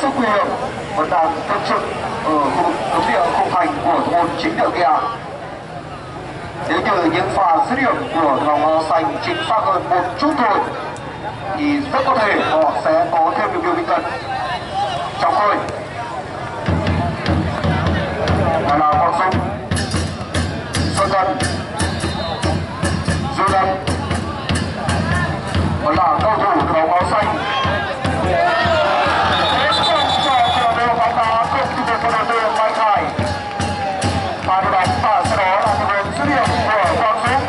sức nguy hiểm vẫn đang thường trực ở khu vực cấm địa khung thành của thôn chính địa kia. Nếu như những pha dứt điểm của lòng áo xanh chính xác hơn một chút thôi thì rất có thể họ sẽ có thêm được điều mình cần. Trong khơi và là Quang Dũng, Xuân Tân, Du Lâm và là cầu thủ của lòng áo xanh. Và đội bóng và sau đó là một lần dứt điểm của Quang Dũng.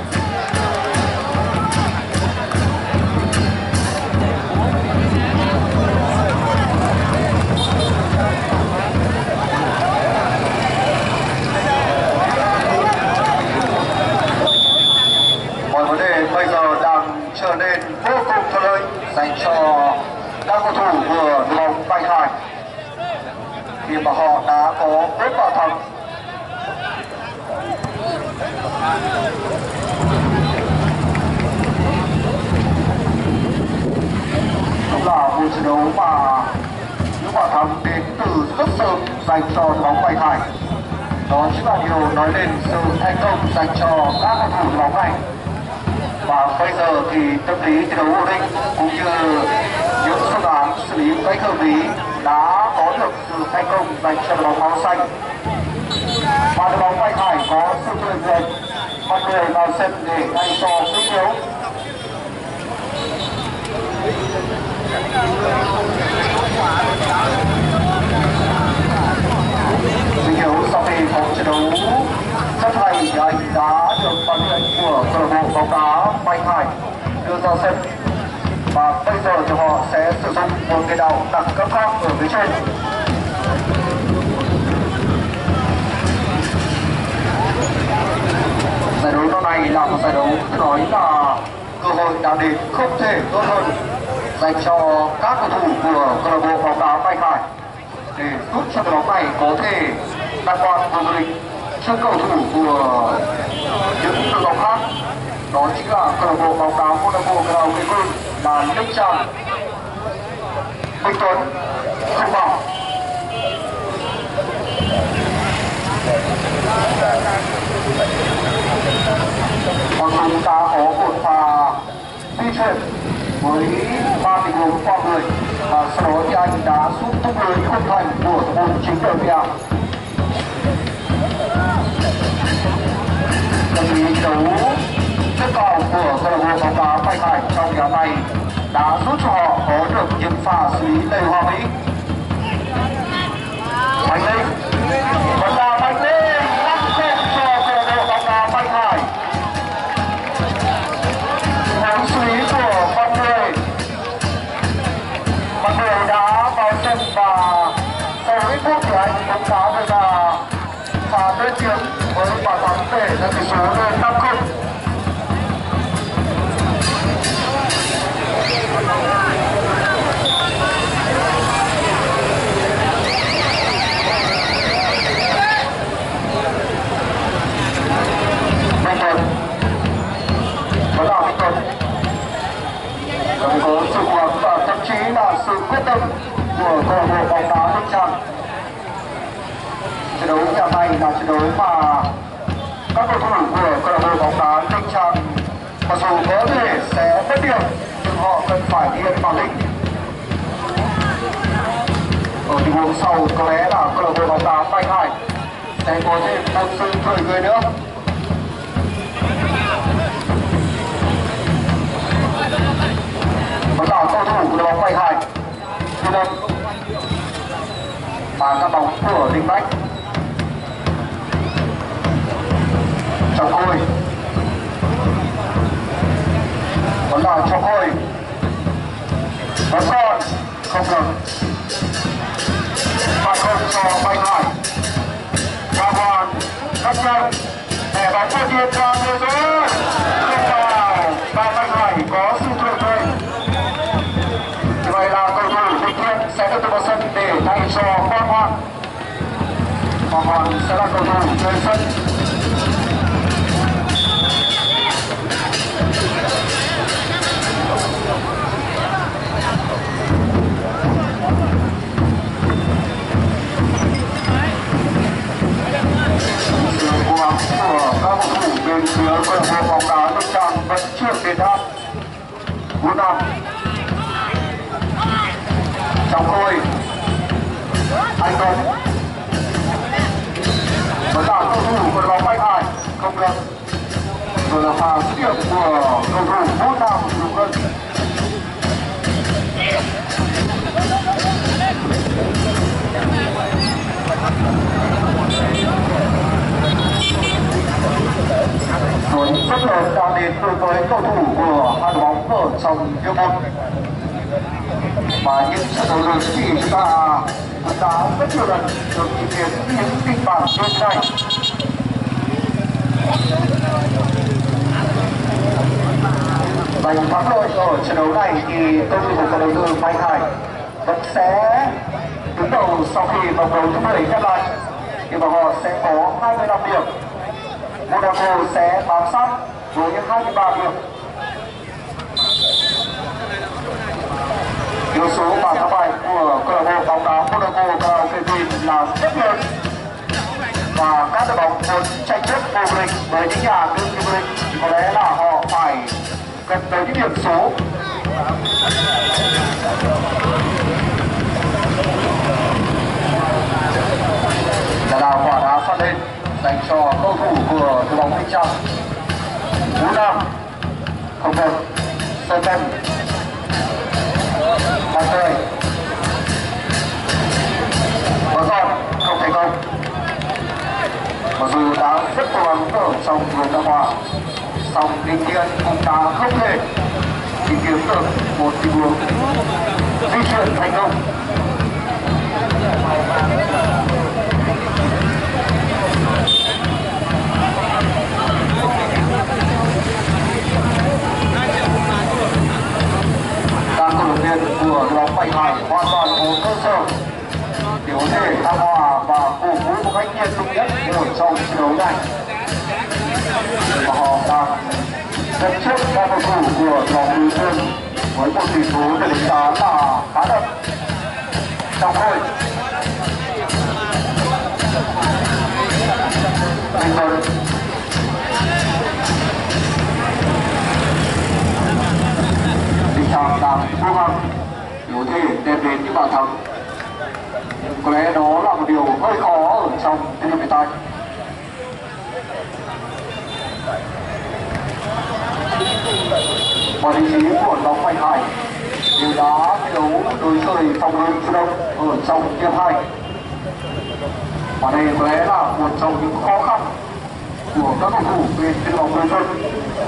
Mọi vấn đề bây giờ đang trở nên vô cùng thuận lợi dành cho các cầu thủ của đội bóng Bạch Hải khi mà họ đã có bốn bàn thắng. Cũng là một trận đấu mà những bàn thắng đến từ rất sớm dành cho đội bóng Bạch Hải. Đó chính là điều nói lên sự thành công dành cho các cầu thủ đội bóng này. Và bây giờ thì tâm lý thi đấu ổn định cũng như những phương án xử lý một cách hợp lý đã có được sự thành công dành cho đội bóng áo xanh. Và đội bóng Bạch Hải có sự tuyệt vời con người vào sân để ngay cho sức yếu. Sức yếu sau khi có trận đấu rất hay thì anh đã được ban huấn của câu lạc bộ bóng đá Bạch Hải đưa ra sân. Và bây giờ thì họ sẽ sử dụng một cái đầu đẳng cấp khác ở phía trên. Giải đấu năm nay là một giải đấu nói là cơ hội đã đến không thể tốt hơn dành cho các cầu thủ của câu lạc bộ bóng đá Bạch Hải để giúp cho đội bóng này có thể đạt quan vô địch trước cầu thủ của những đội bóng khác. Đó chính là câu lạc bộ bóng đá Monaco Grau Kê là Linh Trang, Minh Tuấn, Không Bảo. Còn chúng ta có một pha di chuyển với ba tình huống qua người và sau đó thì anh đã giúp tung lưới khung thành của thủ môn chính đội kia. Tâm lý đấu rất cao của câu lạc bộ bóng đá Bạch Hải trong nhóm này đã giúp cho họ có được những pha xử lý đầy hoa mỹ. Mạnh Linh vẫn là Mạnh Linh năm không cho câu lạc bộ bóng đá Bạch Hải. Hướng xử lý của Văn Mười, Văn Mười đã vào sân và sau ít phút thì anh cũng đã đưa ra pha tuyên chiến với bàn thắng để nâng tỷ số lên năm không. Minh Tuấn vẫn là Minh Tuấn, có sự cố gắng và thậm chí là sự quyết tâm của câu lạc bộ bóng đá Linh Trang. Trận đấu nhà này là trận đấu mà các cầu thủ của câu lạc bộ bóng đá Linh Trang mặc dù có thể sẽ mất điểm nhưng họ cần phải đi yên bản lĩnh. Ở tình huống sau có lẽ là câu lạc bộ bóng đá Bạch Hải sẽ có thêm một sự khởi người nữa. Vẫn là cầu thủ của đội bóng Bạch Hải, Du Lâm và các bóng của Đinh Bách. Trong khôi vẫn là trong khôi vẫn còn không được và không cho Bạch Hải. Và hoàn rất nhanh để bóng vượt điện ra người rồi không vào và Bạch Hải có sự thượng vời. Như vậy là cầu thủ Bình Thiên sẽ được vào sân để thay cho Quang Hoàn. Quang Hoàn sẽ là cầu thủ chơi sân. câu lạc bộ bóng đá Lục Tràng vẫn chưa đến hát. Vũ Nam trong khôi anh Tuấn vẫn là cầu thủ của bóng Bách Hải không được. Rồi là pha dứt điểm của cầu thủ Vũ Nam Lục Ngân. Tuấn rất lớn đã đến đối với cầu thủ của hai đội bóng ở trong hiệp một. Và những trận đấu lớn thì chúng ta cũng đã rất nhiều lần được chứng kiến những kịch bản như thế này. Giành thắng lợi ở trận đấu này thì tôi của cầu đầu tư Bách Hải vẫn sẽ đứng đầu sau khi vòng đấu thứ mười khép lại, thì mà họ sẽ có hai mươi lăm điểm. Monaco sẽ bám sát với hai mươi ba điểm. Yếu số bảng thắng bại của câu lạc bộ bóng đá Monaco Karaoke là rất lớn, và các đội bóng muốn tranh chấp vô địch với những nhà đương kim vô địch thì có lẽ là họ phải cần tới những điểm số. Là đào quả đá phát lên dành cho cầu thủ của đội bóng Ninh Trọng. Vũ Nam không được. Sơn Tân Mặt trời vẫn còn không thành công. Mặc dù đã rất cố gắng ở trong người ta hòa, song Đinh Kiên cũng đã không thể tìm kiếm được một tình huống di chuyển thành công. Các cổ động viên của đội bóng Bách Hải hoàn toàn có cơ sở để có thể tham hòa và cổ vũ một cách nhiệt tình nhất ở trong trận đấu này. Và họ đang dẫn trước các cầu thủ của đội bóng đối phương với một tỷ số được đánh giá là khá đậm. Trong khôi Minh Tuấn Tình trạng đang cố gắng để có thể đem đến những bàn thắng. Có lẽ đó là một điều hơi khó ở trong thời điểm hiện tại. Và vị trí của đội bóng Bách Hải đều đã thi đấu đối chơi phòng ngự chủ động ở trong hiệp hai. Và đây có lẽ là một trong những khó khăn của các cầu thủ bên đội bóng đối phương.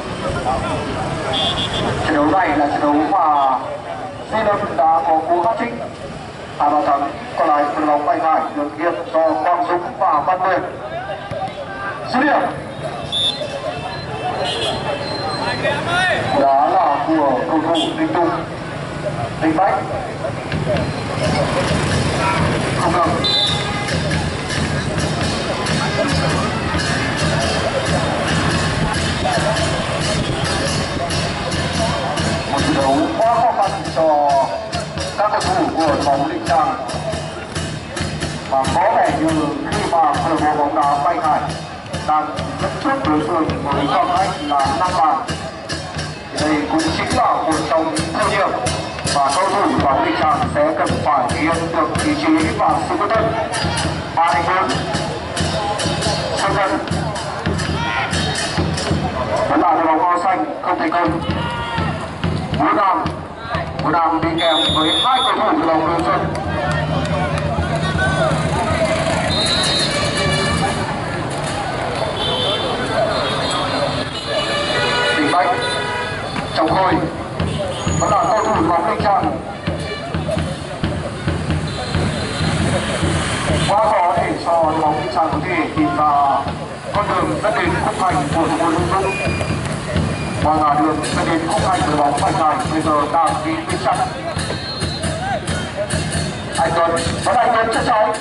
Trận đấu này là trận đấu mà Di Lâm đã có cú hat-trick, hai bàn thắng còn lại đội bóng Bách Hải được ghi do Quang Dũng và Văn Nguyên. Dứt điểm đó là của cầu thủ Đinh Trung, Đinh Bách không được. Một trận đấu quá khó khăn cho các cầu thủ của đội bóng Ninh Trang, và có vẻ như khi mà câu lạc bộ bóng đá Bách Hải đang dẫn trước đối phương với khoảng cách là năm bàn, đây cũng chính là một trong những ưu điểm và cầu thủ bóng Ninh Trang sẽ cần phải thể hiện được ý chí và sự quyết tâm. Ba thành bốn Sơn Dân vẫn là đội bóng áo xanh không thành công. Vũ Nam Vũ Nam đi kèm với hai cầu thủ đội bóng đối phương. Đinh Bách trong khôi vẫn là cầu thủ bóng Ninh Trang. Quá khó để cho đội bóng Ninh Trang có thể tìm ra con đường dẫn đến khung thành của thủ môn Lũng Dũng, và là đường dẫn đến khung thành của đội bóng Bách Hải bây giờ đang bị vững chắc. Anh Tuấn vẫn anh Tuấn chất cháy.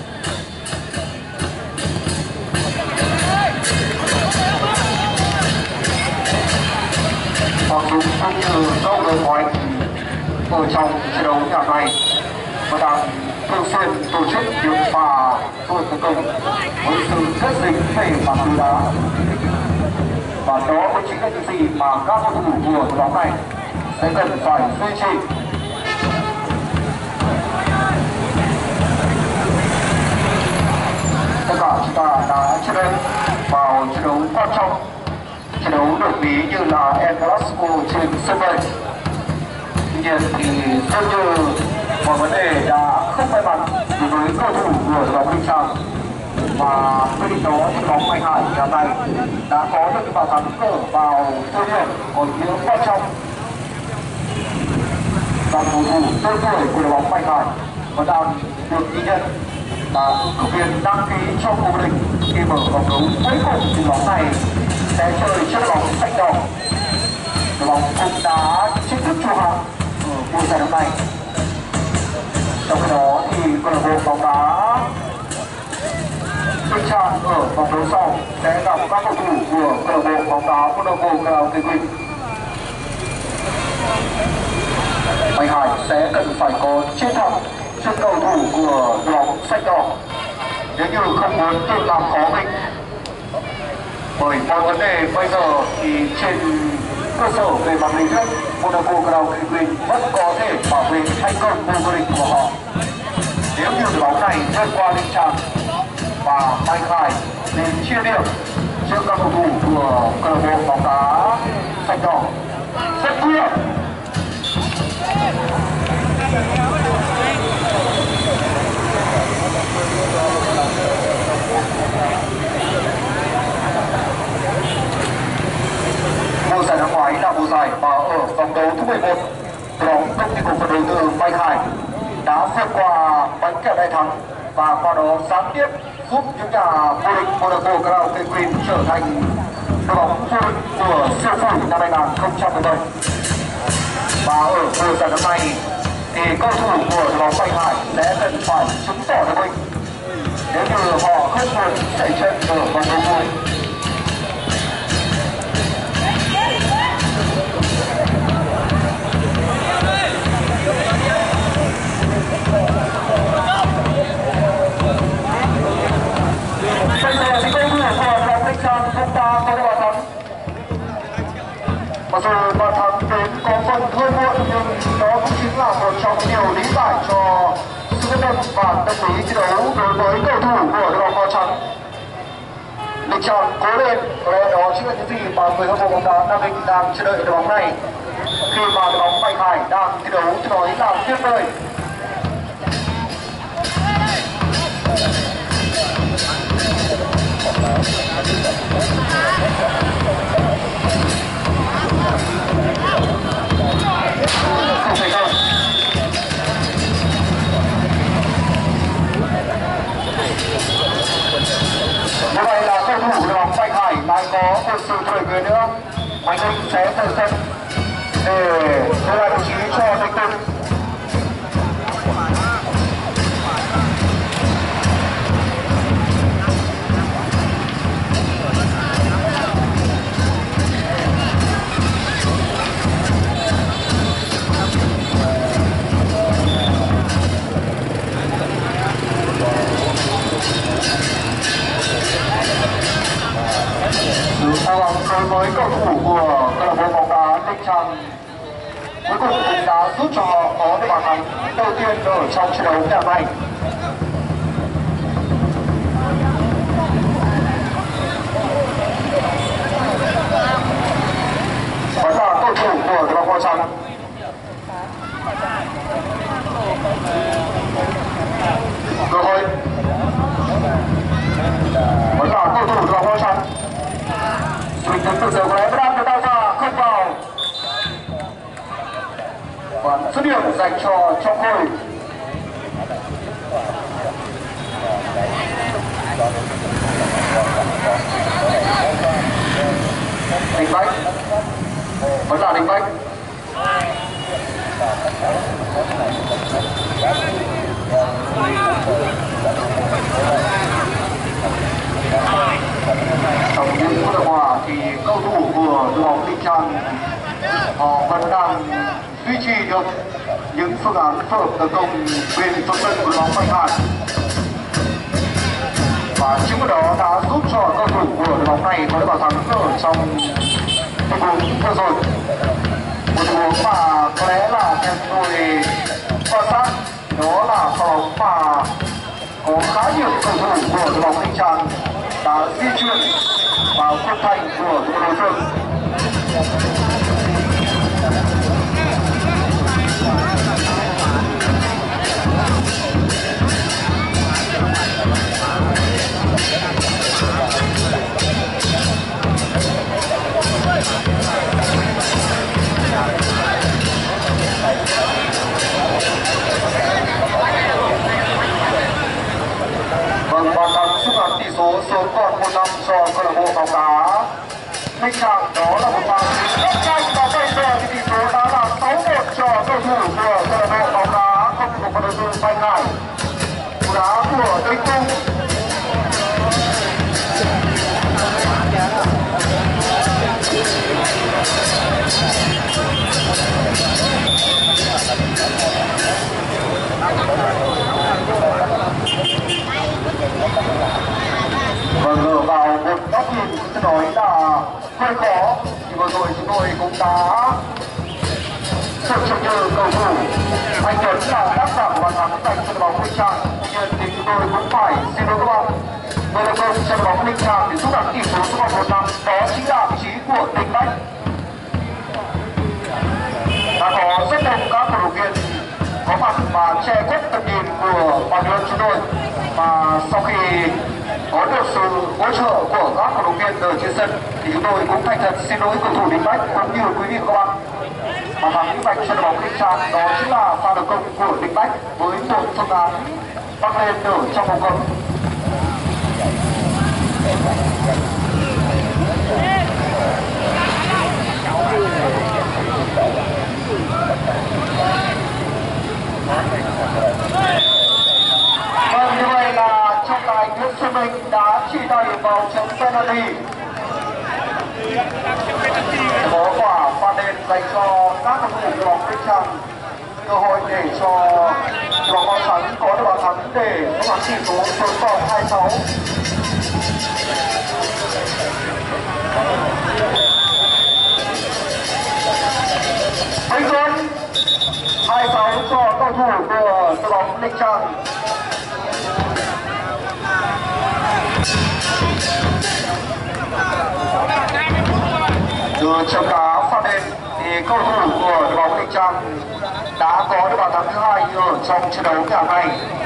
Quang Dũng cũng như dâu người của anh ở trong trận đấu nhà này và đang thường xuyên tổ chức những pha phối tấn công với sự kết dính về mặt đá. Và đó mới chính là những gì mà các cầu thủ của đội bóng này sẽ cần phải duy trì. Tất cả chúng ta đã chơi đến vào trận đấu quan trọng, trận đấu được ví như là El Clasico trên sân bay. Tuy nhiên thì dường như mọi vấn đề đã không may mắn đối với cầu thủ của đội bóng Linh Trang, và bên cạnh đó thì bóng Mạnh Hải ngày hôm nay đã có được cái bàn thắng ở vào thời điểm có ý nghĩa quan trọng. Và cầu thủ tên tuổi của đội bóng Mạnh Hải vẫn đang được ghi nhận là ứng cử viên đăng ký trong vô địch khi mở vòng đấu cuối cùng. Thì bóng này sẽ chơi chiếc bóng xanh đỏ. Đội bóng cũng đã chính thức chu hạng ở mùa giải năm nay. Trong khi đó thì câu lạc bộ bóng đá Linh Trang ở vòng đấu sau sẽ gặp các cầu thủ của câu lạc bộ bóng đá Monaco Karaoke Queen. Mạnh Hải sẽ cần phải có chiến thắng trước cầu thủ của đội bóng xanh đỏ nếu như không muốn tự làm khó mình. Bởi mọi vấn đề bây giờ thì trên cơ sở về mặt lý thuyết, Monaco Karaoke Queen vẫn có thể bảo vệ thành công vô địch của họ nếu như đội bóng này vượt qua Linh Trang. Và Mạnh Hải đến chia điểm trước các cầu thủ của câu lạc bộ bóng đá xanh đỏ rất nguy hiểm. Mùa giải năm ngoái là mùa giải mà ở vòng đấu thứ mười một, đội bóng công ty cổ phần đầu tư Mạnh Hải đã vượt qua bánh kẹo đại thắng và qua đó gián tiếp giúp những nhà vô địch Monaco Karaoke Queen trở thành đội bóng vô địch của siêu phủ năm hai nghìn không trăm mười bảy. Và ở mùa giải năm nay thì cầu thủ của đội bóng Mạnh Hải sẽ cần phải chứng tỏ được mình nếu như họ không muốn chạy chân ở vòng đấu cuối. Bây giờ thì cầu thủ của đội Linh Trang chúng ta có được bàn thắng. Mặc dù bàn thắng đến có phần hơi muộn nhưng đó cũng chính là một trong nhiều lý giải cho sự quyết tâm và tâm lý thi đấu đối với cầu thủ của đội bóng màu trắng. Linh Trang cố lên, có lẽ đó chính là những gì mà người hâm mộ bóng đá Nam Định đang chờ đợi đội bóng này khi mà đội bóng Mạnh Hải đang thi đấu cho nói là tuyệt vời. Không thành công. Như vậy là cầu thủ đội bóng Mạnh Hải lại có một sự thay người nữa. Mạnh Linh sẽ từ sân để đưa lại vị trí cho Thanh Tùng. Đối với cầu thủ của câu lạc bộ bóng đá Linh Trang, cuối cùng cũng đã giúp cho họ có được bàn thắng đầu tiên ở trong trận đấu ngày hôm nay. Vẫn là cầu thủ của đội bóng màu trắng. Cơ hội vẫn là cầu thủ đội bóng màu trắng. Mình tính từ giờ này đang được tạo ra không vào và dứt điểm dành cho Trọng Khôi. Đình Bách vẫn là Đình Bách. Trong những phút hòa thì cầu thủ của đội bóng Linh Trang họ vẫn đang duy trì được những phương án phối hợp tấn công bên trong sân của đội bóng Mạnh Hải. và chính điều đó đã giúp cho cầu thủ của đội bóng này có được bàn thắng ở trong tình huống vừa rồi. Một tình huống mà có lẽ là theo tôi quan sát đó là pha bóng mà có khá nhiều cầu thủ của đội bóng Ninh Trang đã di chuyển vào khung thành của đội đối phương. Vâng, bàn thắng giúp làm tỷ số xuống còn một năm cho câu lạc bộ bóng đá Ninh Trang. Đó là một pha rất nhanh và bây giờ thì tỷ số đã là sáu một cho cầu thủ của câu lạc bộ bóng đá không thuộc vào đối phương Thanh Hải. Cú đá của Tây Cung. Vâng, ở vào một góc nhìn tôi nói là hơi khó, thì vừa rồi chúng tôi cũng đã sự trông nhờ cầu thủ Anh Tuấn là tác giả của bàn thắng dành cho đội bóng Ninh Trang. Tuy nhiên thì chúng tôi cũng phải xin lỗi các bạn. Người đội quân cho đội bóng Ninh Trang để giúp đẩy tỷ số xuống còn một năm, đó chính là vị trí của Đình Bách. Đã có rất đông các cổ động viên có mặt và che khuất tầm nhìn của bàn huấn chúng tôi, và sau khi có được sự hỗ trợ của các cổ động viên ở trên sân thì chúng tôi cũng thành thật xin lỗi cầu thủ Đình Bách cũng như quý vị và các bạn. Bàn thắng Đình Bách cho đội bóng Ninh Trang đó chính là pha lập công của Đình Bách với một phương án bắt lên ở trong vòng cấm. Vâng, như vậy là trọng tài Nguyễn Xuân Minh đã chỉ tay vào chấm penalty. Có quả phạt đền dành cho các cầu thủ đội bóng Ninh Trang, cơ hội để cho đội bóng áo trắng có được bàn thắng để có bàn tỷ số xuống còn hai sáu. Anh Tuấn hai sáu cho cầu thủ của đội bóng Ninh Trang. Từ chấm đá phạt đền thì cầu thủ của đội bóng Ninh Trang đã có được bàn thắng thứ hai ở trong trận đấu cả ngày.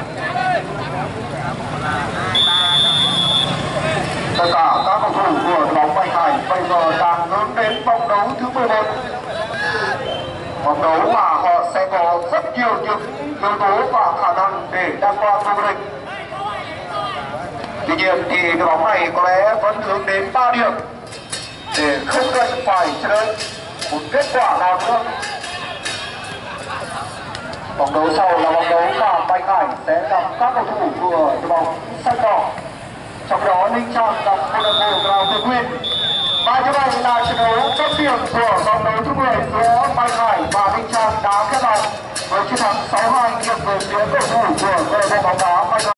Tất cả các cầu thủ của đội bóng Bạch Hải bây giờ đang hướng đến vòng đấu thứ mười một. Vòng đấu mà họ sẽ có rất nhiều những yếu tố và khả năng để đăng quang vô địch. Tuy nhiên thì đội bóng này có lẽ vẫn hướng đến ba điểm để không cần phải chờ đợi một kết quả nào nữa. Vòng đấu sau là vòng đấu mà Bạch Hải sẽ gặp các cầu thủ của đội bóng xanh đỏ, trong đó Ninh Trang gặp câu lạc bộ Lào Tự Nguyên. Và như vậy là trận đấu cấp điểm của vòng đấu thứ mười giữa Bạch Hải và Ninh Trang đã kết thúc với chiến thắng sáu hai nghiêng về phía cầu thủ của câu lạc bộ bóng đá Bạch Hải.